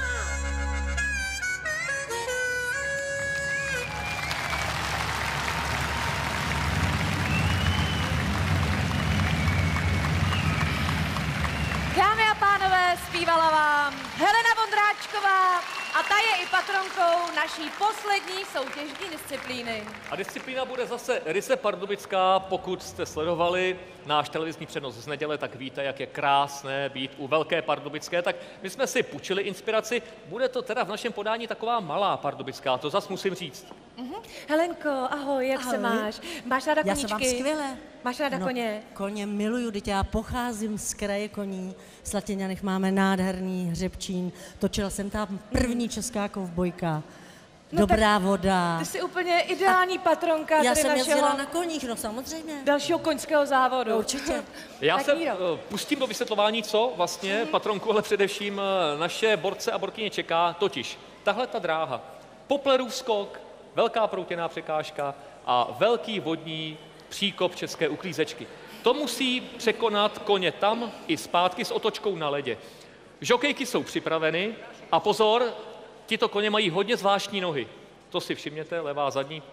Dámy a pánové, zpívala vám Helena Vondráčková a ta je i patronkou naší poslední soutěžní disciplíny. A disciplína bude zase ryze pardubická. Pokud jste sledovali náš televizní přenos z neděle, tak víte, jak je krásné být u Velké Pardubické. Tak my jsme si půjčili inspiraci. Bude to teda v našem podání taková malá pardubická, to zas musím říct. Helenko, ahoj, jak se máš? Máš ráda Já koníčky? se mám skvěle. Máš ráda koně? Koně miluju, teď já pocházím z kraje koní. V Slatěňanech máme nádherný hřebčín. Točila jsem tam první česká kovbojka. Dobrá voda. Ty jsi úplně ideální patronka Já tady jsem našeho jezdila na koních, no samozřejmě. dalšího koňského závodu. Určitě. Já Tak se Míro. pustím do vysvětlování, co vlastně patronku, ale především naše borce a borkyně čeká, totiž tahle ta dráha, Poplerův skok, velká proutěná překážka a velký vodní příkop české uklízečky. To musí překonat koně tam i zpátky s otočkou na ledě. Žokejky jsou připraveny a pozor, tito koně mají hodně zvláštní nohy. To si všimněte, levá zadní.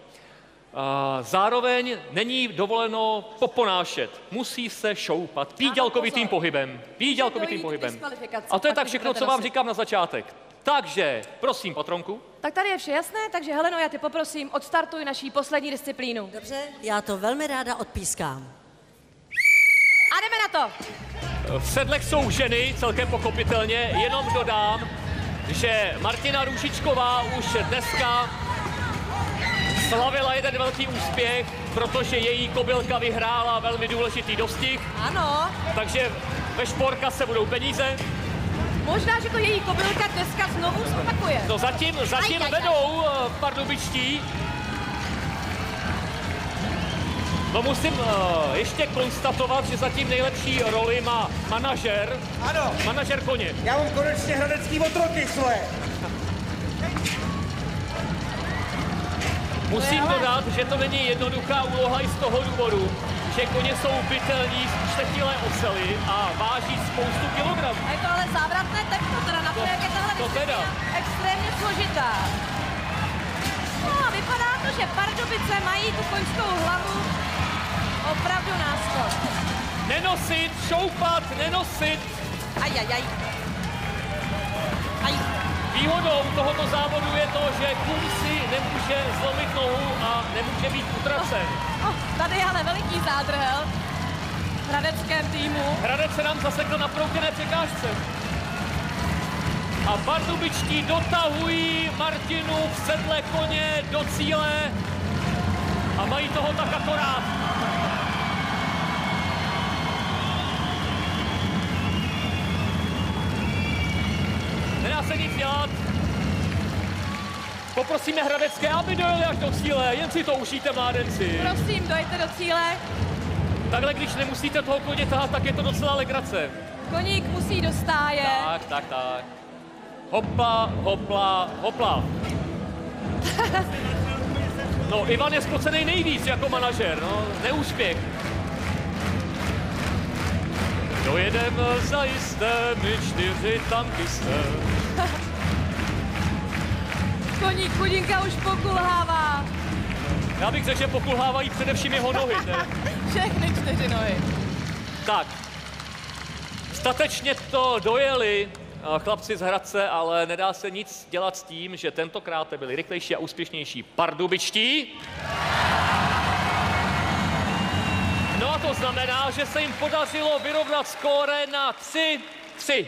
Zároveň není dovoleno poponášet. Musí se šoupat píďalkovitým pohybem. Píďalkovitým pohybem. A to je tak všechno, co vám říkám na začátek. Takže, prosím, patronku. Tak tady je vše jasné, takže Heleno, já tě poprosím, odstartuj naší poslední disciplínu. Dobře, já to velmi ráda odpískám. A jdeme na to. V sedlech jsou ženy, celkem pochopitelně, jenom dodám, že Martina Růžičková už dneska slavila jeden velký úspěch, protože její kobylka vyhrála velmi důležitý dostih. Ano. Takže ve šporkase budou peníze. Možná, že to její kobylka dneska znovu zopakuje. No zatím vedou pardubičtí. No musím ještě konstatovat, že zatím nejlepší roli má manažer. Ano. Manažer koně. Já mám konečně hradecký otroky svoje. Musím dodat, že to není jednoduchá úloha i z toho důvodu, že koně jsou bytelní, štetilé ocely a váží spoustu kilogramů. A je to ale závratné tempo, teda na to, jak je tahle disciplína extrémně složitá. No a vypadá to, že Pardubice mají tu koňskou hlavu opravdu náskok. Nenosit, šoupat, nenosit. Ajajaj. Aj. Výhodou tohoto závodu je to, že kůň si nemůže zlomit nohu a nemůže být utracen. Tady je ale veliký zádrhel v hradeckém týmu. Hradec se nám zasekl na proutěné překážce. A pardubičtí dotahují Martinu v sedle koně do cíle a mají toho tak akorát. Nedá se nic dělat. Poprosíme hradecké, aby dojeli až do cíle, jen si to užijte, mládenci. Prosím, dojďte do cíle. Takhle, když nemusíte toho koně tahat, tak je to docela legrace. Koník musí do stáje. Tak. Hopla, hopla, hopla. No, Ivan je spocenej nejvíc jako manažer, no, neúspěch. Dojedem zajisté, my 4 tankisté. Koník chudinka už pokulhává. Já bych řekl, že pokulhávají především jeho nohy, ne? Všechny 4 nohy. Tak, statečně to dojeli chlapci z Hradce, ale nedá se nic dělat s tím, že tentokrát byli rychlejší a úspěšnější pardubičtí. No a to znamená, že se jim podařilo vyrovnat skóre na 3-3.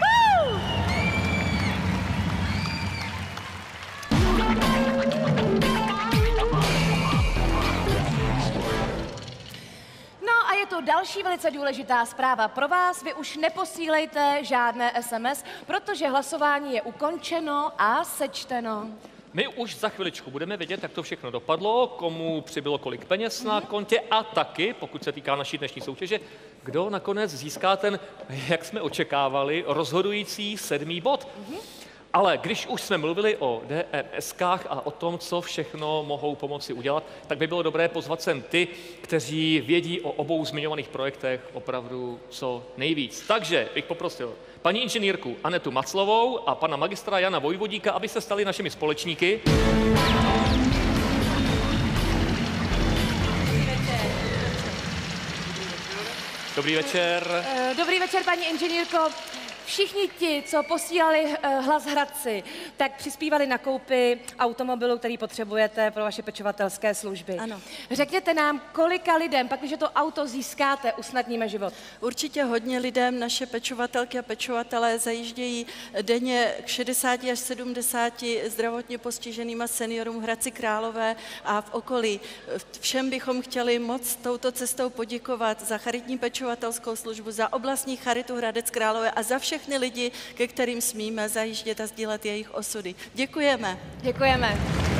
No a je to další velice důležitá zpráva pro vás. Vy už neposílejte žádné SMS, protože hlasování je ukončeno a sečteno. My už za chviličku budeme vědět, jak to všechno dopadlo, komu přibylo kolik peněz na kontě a taky, pokud se týká naší dnešní soutěže, kdo nakonec získá ten, jak jsme očekávali, rozhodující 7. bod. Ale když už jsme mluvili o DMSkách a o tom, co všechno mohou pomoci udělat, tak by bylo dobré pozvat sem ty, kteří vědí o obou zmiňovaných projektech opravdu co nejvíc. Takže bych poprosil paní inženýrku Anetu Maclovou a pana magistra Jana Vojvodíka, aby se stali našimi společníky. Dobrý večer. Dobrý večer, paní inženýrko. Všichni ti, co posílali hlas Hradci, tak přispívali na koupi automobilu, který potřebujete pro vaše pečovatelské služby. Ano. Řekněte nám, kolika lidem, pak když to auto získáte, usnadníme život. Určitě hodně lidem naše pečovatelky a pečovatelé zajíždějí denně k 60 až 70 zdravotně postiženým a seniorům v Hradci Králové a v okolí. Všem bychom chtěli moc touto cestou poděkovat za charitní pečovatelskou službu, za oblastní charitu Hradec Králové a za všechny lidi, ke kterým smíme zajíždět a sdílet jejich osudy. Děkujeme. Děkujeme.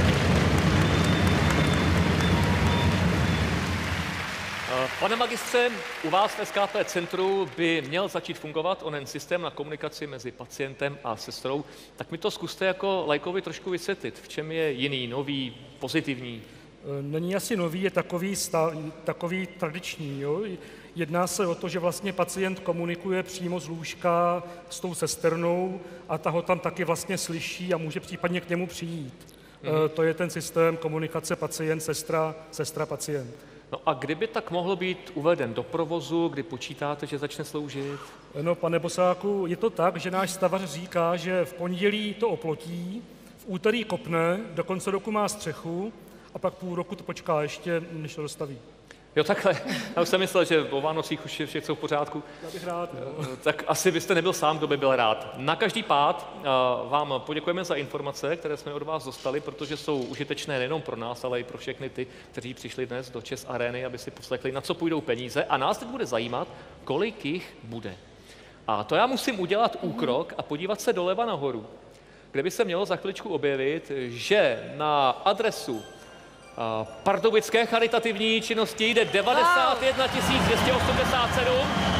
Pane magistře, u vás v SKP centru by měl začít fungovat onen systém na komunikaci mezi pacientem a sestrou. Tak mi to zkuste jako laikovi trošku vysvětlit. V čem je jiný, nový, pozitivní? Není asi nový, je takový tradiční. Jo? Jedná se o to, že vlastně pacient komunikuje přímo z lůžka s tou sestrnou a ta ho tam taky vlastně slyší a může případně k němu přijít. To je ten systém komunikace pacient-sestra, sestra-pacient. No a kdyby tak mohlo být uveden do provozu, kdy počítáte, že začne sloužit? No, pane Bosáku, je to tak, že náš stavař říká, že v pondělí to oplotí, v úterý kopne, do konce roku má střechu a pak půl roku to počká ještě, než to dostaví. Jo, takhle. Já už jsem myslel, že o Vánocích už je všechno v pořádku. Já bych rád. Tak asi byste nebyl sám, kdo by byl rád. Na každý pád vám poděkujeme za informace, které jsme od vás dostali, protože jsou užitečné nejenom pro nás, ale i pro všechny ty, kteří přišli dnes do ČES Areny, aby si poslechli, na co půjdou peníze. A nás teď bude zajímat, kolik jich bude. A to já musím udělat úkrok a podívat se doleva nahoru, kde by se mělo za chviličku objevit, že na adresu pardubické charitativní činnosti jde 91 287.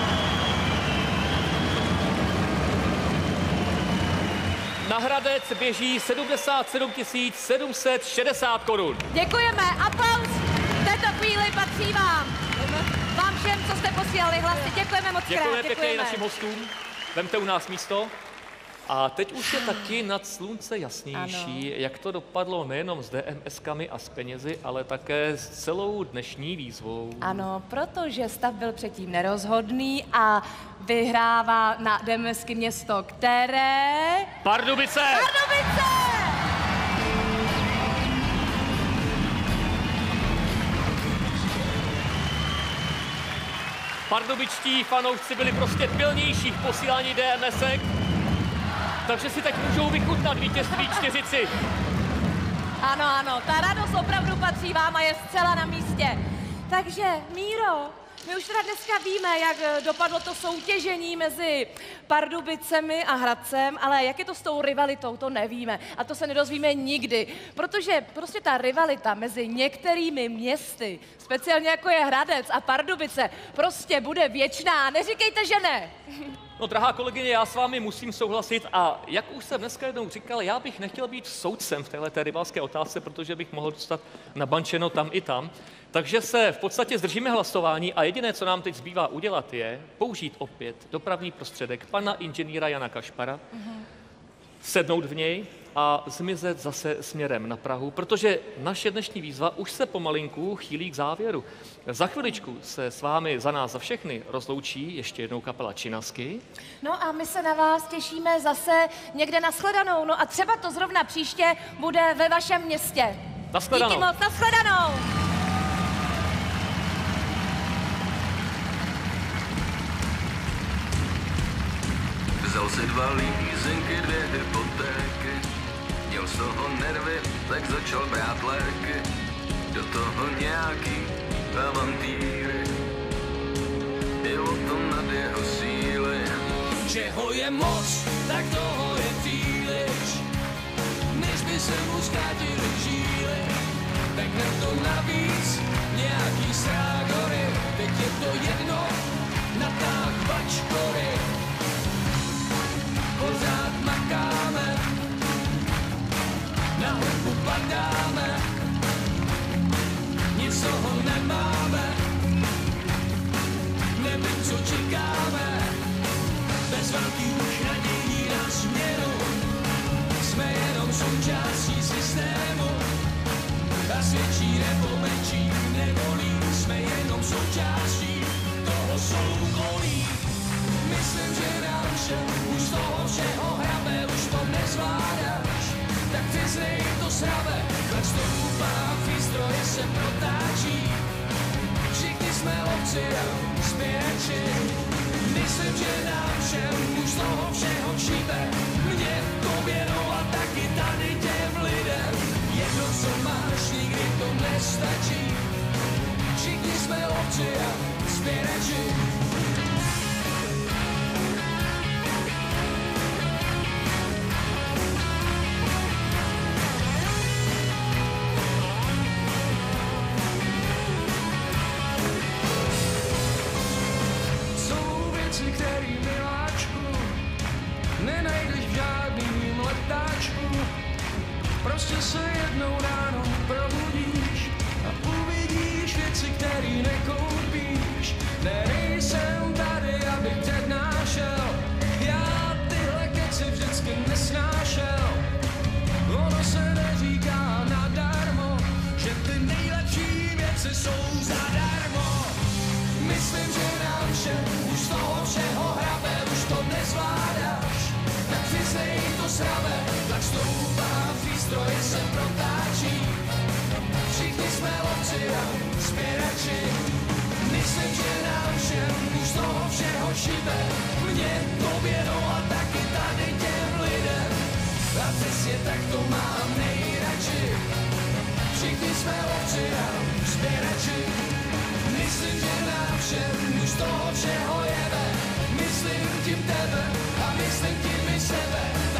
Na Hradec běží 77 760 korun. Děkujeme, aplaus v této chvíli patří vám. Vám všem, co jste posílali hlasy, děkujeme moc krát. Děkujeme pěkně našim hostům, vemte u nás místo. A teď už je taky nad slunce jasnější, jak to dopadlo nejenom s DMS-kami a s penězi, ale také s celou dnešní výzvou. Ano, protože stav byl předtím nerozhodný a vyhrává na DMSky město, které... Pardubice! Pardubice! Pardubičtí fanoušci byli prostě pilnější v posílání DMS-ek, takže si teď můžou vychutnat vítězství 4. Ano, ano, ta radost opravdu patří vám a je zcela na místě. Takže, Míro, my už teda dneska víme, jak dopadlo to soutěžení mezi Pardubicemi a Hradcem, ale jak je to s tou rivalitou, to nevíme. A to se nedozvíme nikdy, protože prostě ta rivalita mezi některými městy, speciálně jako je Hradec a Pardubice, prostě bude věčná. Neříkejte, že ne. No, drahá kolegyně, já s vámi musím souhlasit a jak už jsem dneska jednou říkal, já bych nechtěl být soudcem v téhleté rivalské otázce, protože bych mohl dostat nabančeno tam i tam. Takže se v podstatě zdržíme hlasování a jediné, co nám teď zbývá udělat, je použít opět dopravní prostředek pana inženýra Jana Kašpara, sednout v něj a zmizet zase směrem na Prahu, protože naše dnešní výzva už se pomalinku chýlí k závěru. Za chviličku se s vámi za nás, za všechny rozloučí ještě jednou kapela Činasky. No a my se na vás těšíme zase někde na shledanou. No a třeba to zrovna příště bude ve vašem městě. Nashledanou. Díky moc, nashledanou. Vzal si 2 lízenky, 2 hypotéky, měl z toho nervy, tak začal brát léky, do toho nějaký avantýry, je o tom nad jeho síly. Čeho je moc, tak toho je příliš, než by se mu zkrátili žíly, tak hned to navíc, nějaký srágory, teď je to jedno, natáh bačkory. Pořád makáme, na hlavu padáme, nic toho nemáme, nevím, co čekáme, bez velkých nadějí na změnu, jsme jenom součástí systému a svědčí nebo menší nevolí, jsme jenom součástí toho soukolí. Myslím, že nám všem už toho všeho hrabe, už to nezvládáš, tak přiznej to srabe, tlak stoupá, výstroje se protáčí, všichni jsme lovci a spěči. Myslím, že nám všem už toho všeho šíbe, mě tobě no a taky tady těm lidem, jedno co máš, nikdy to nestačí, všichni jsme lovci a spěči. Který miláčku nenajdeš v žádným letáčku, prostě se jednou ráno probudíš a uvidíš věci, který nekoupíš. Nejsem tady, abych přednášel, já tyhle keci vždycky nesnášel. Ono se neříká nadarmo, že ty nejlepší věci jsou zadarmo. Myslím, že nám všem už z toho všeho hrabe, už to nezvládáš, tak přiznej to srabe, tlak stoupá, výstroje se protáčí, všichni jsme lovci a spěrači. Myslím, že nám všem už z toho všeho šibe, mě, tobě, no a taky tady těm lidem, a přesně tak to mám nejradši, všichni jsme lovci a spěrači. Myslím, že nám všem už toho všeho jebe, myslím tím tebe a myslím tím i sebe.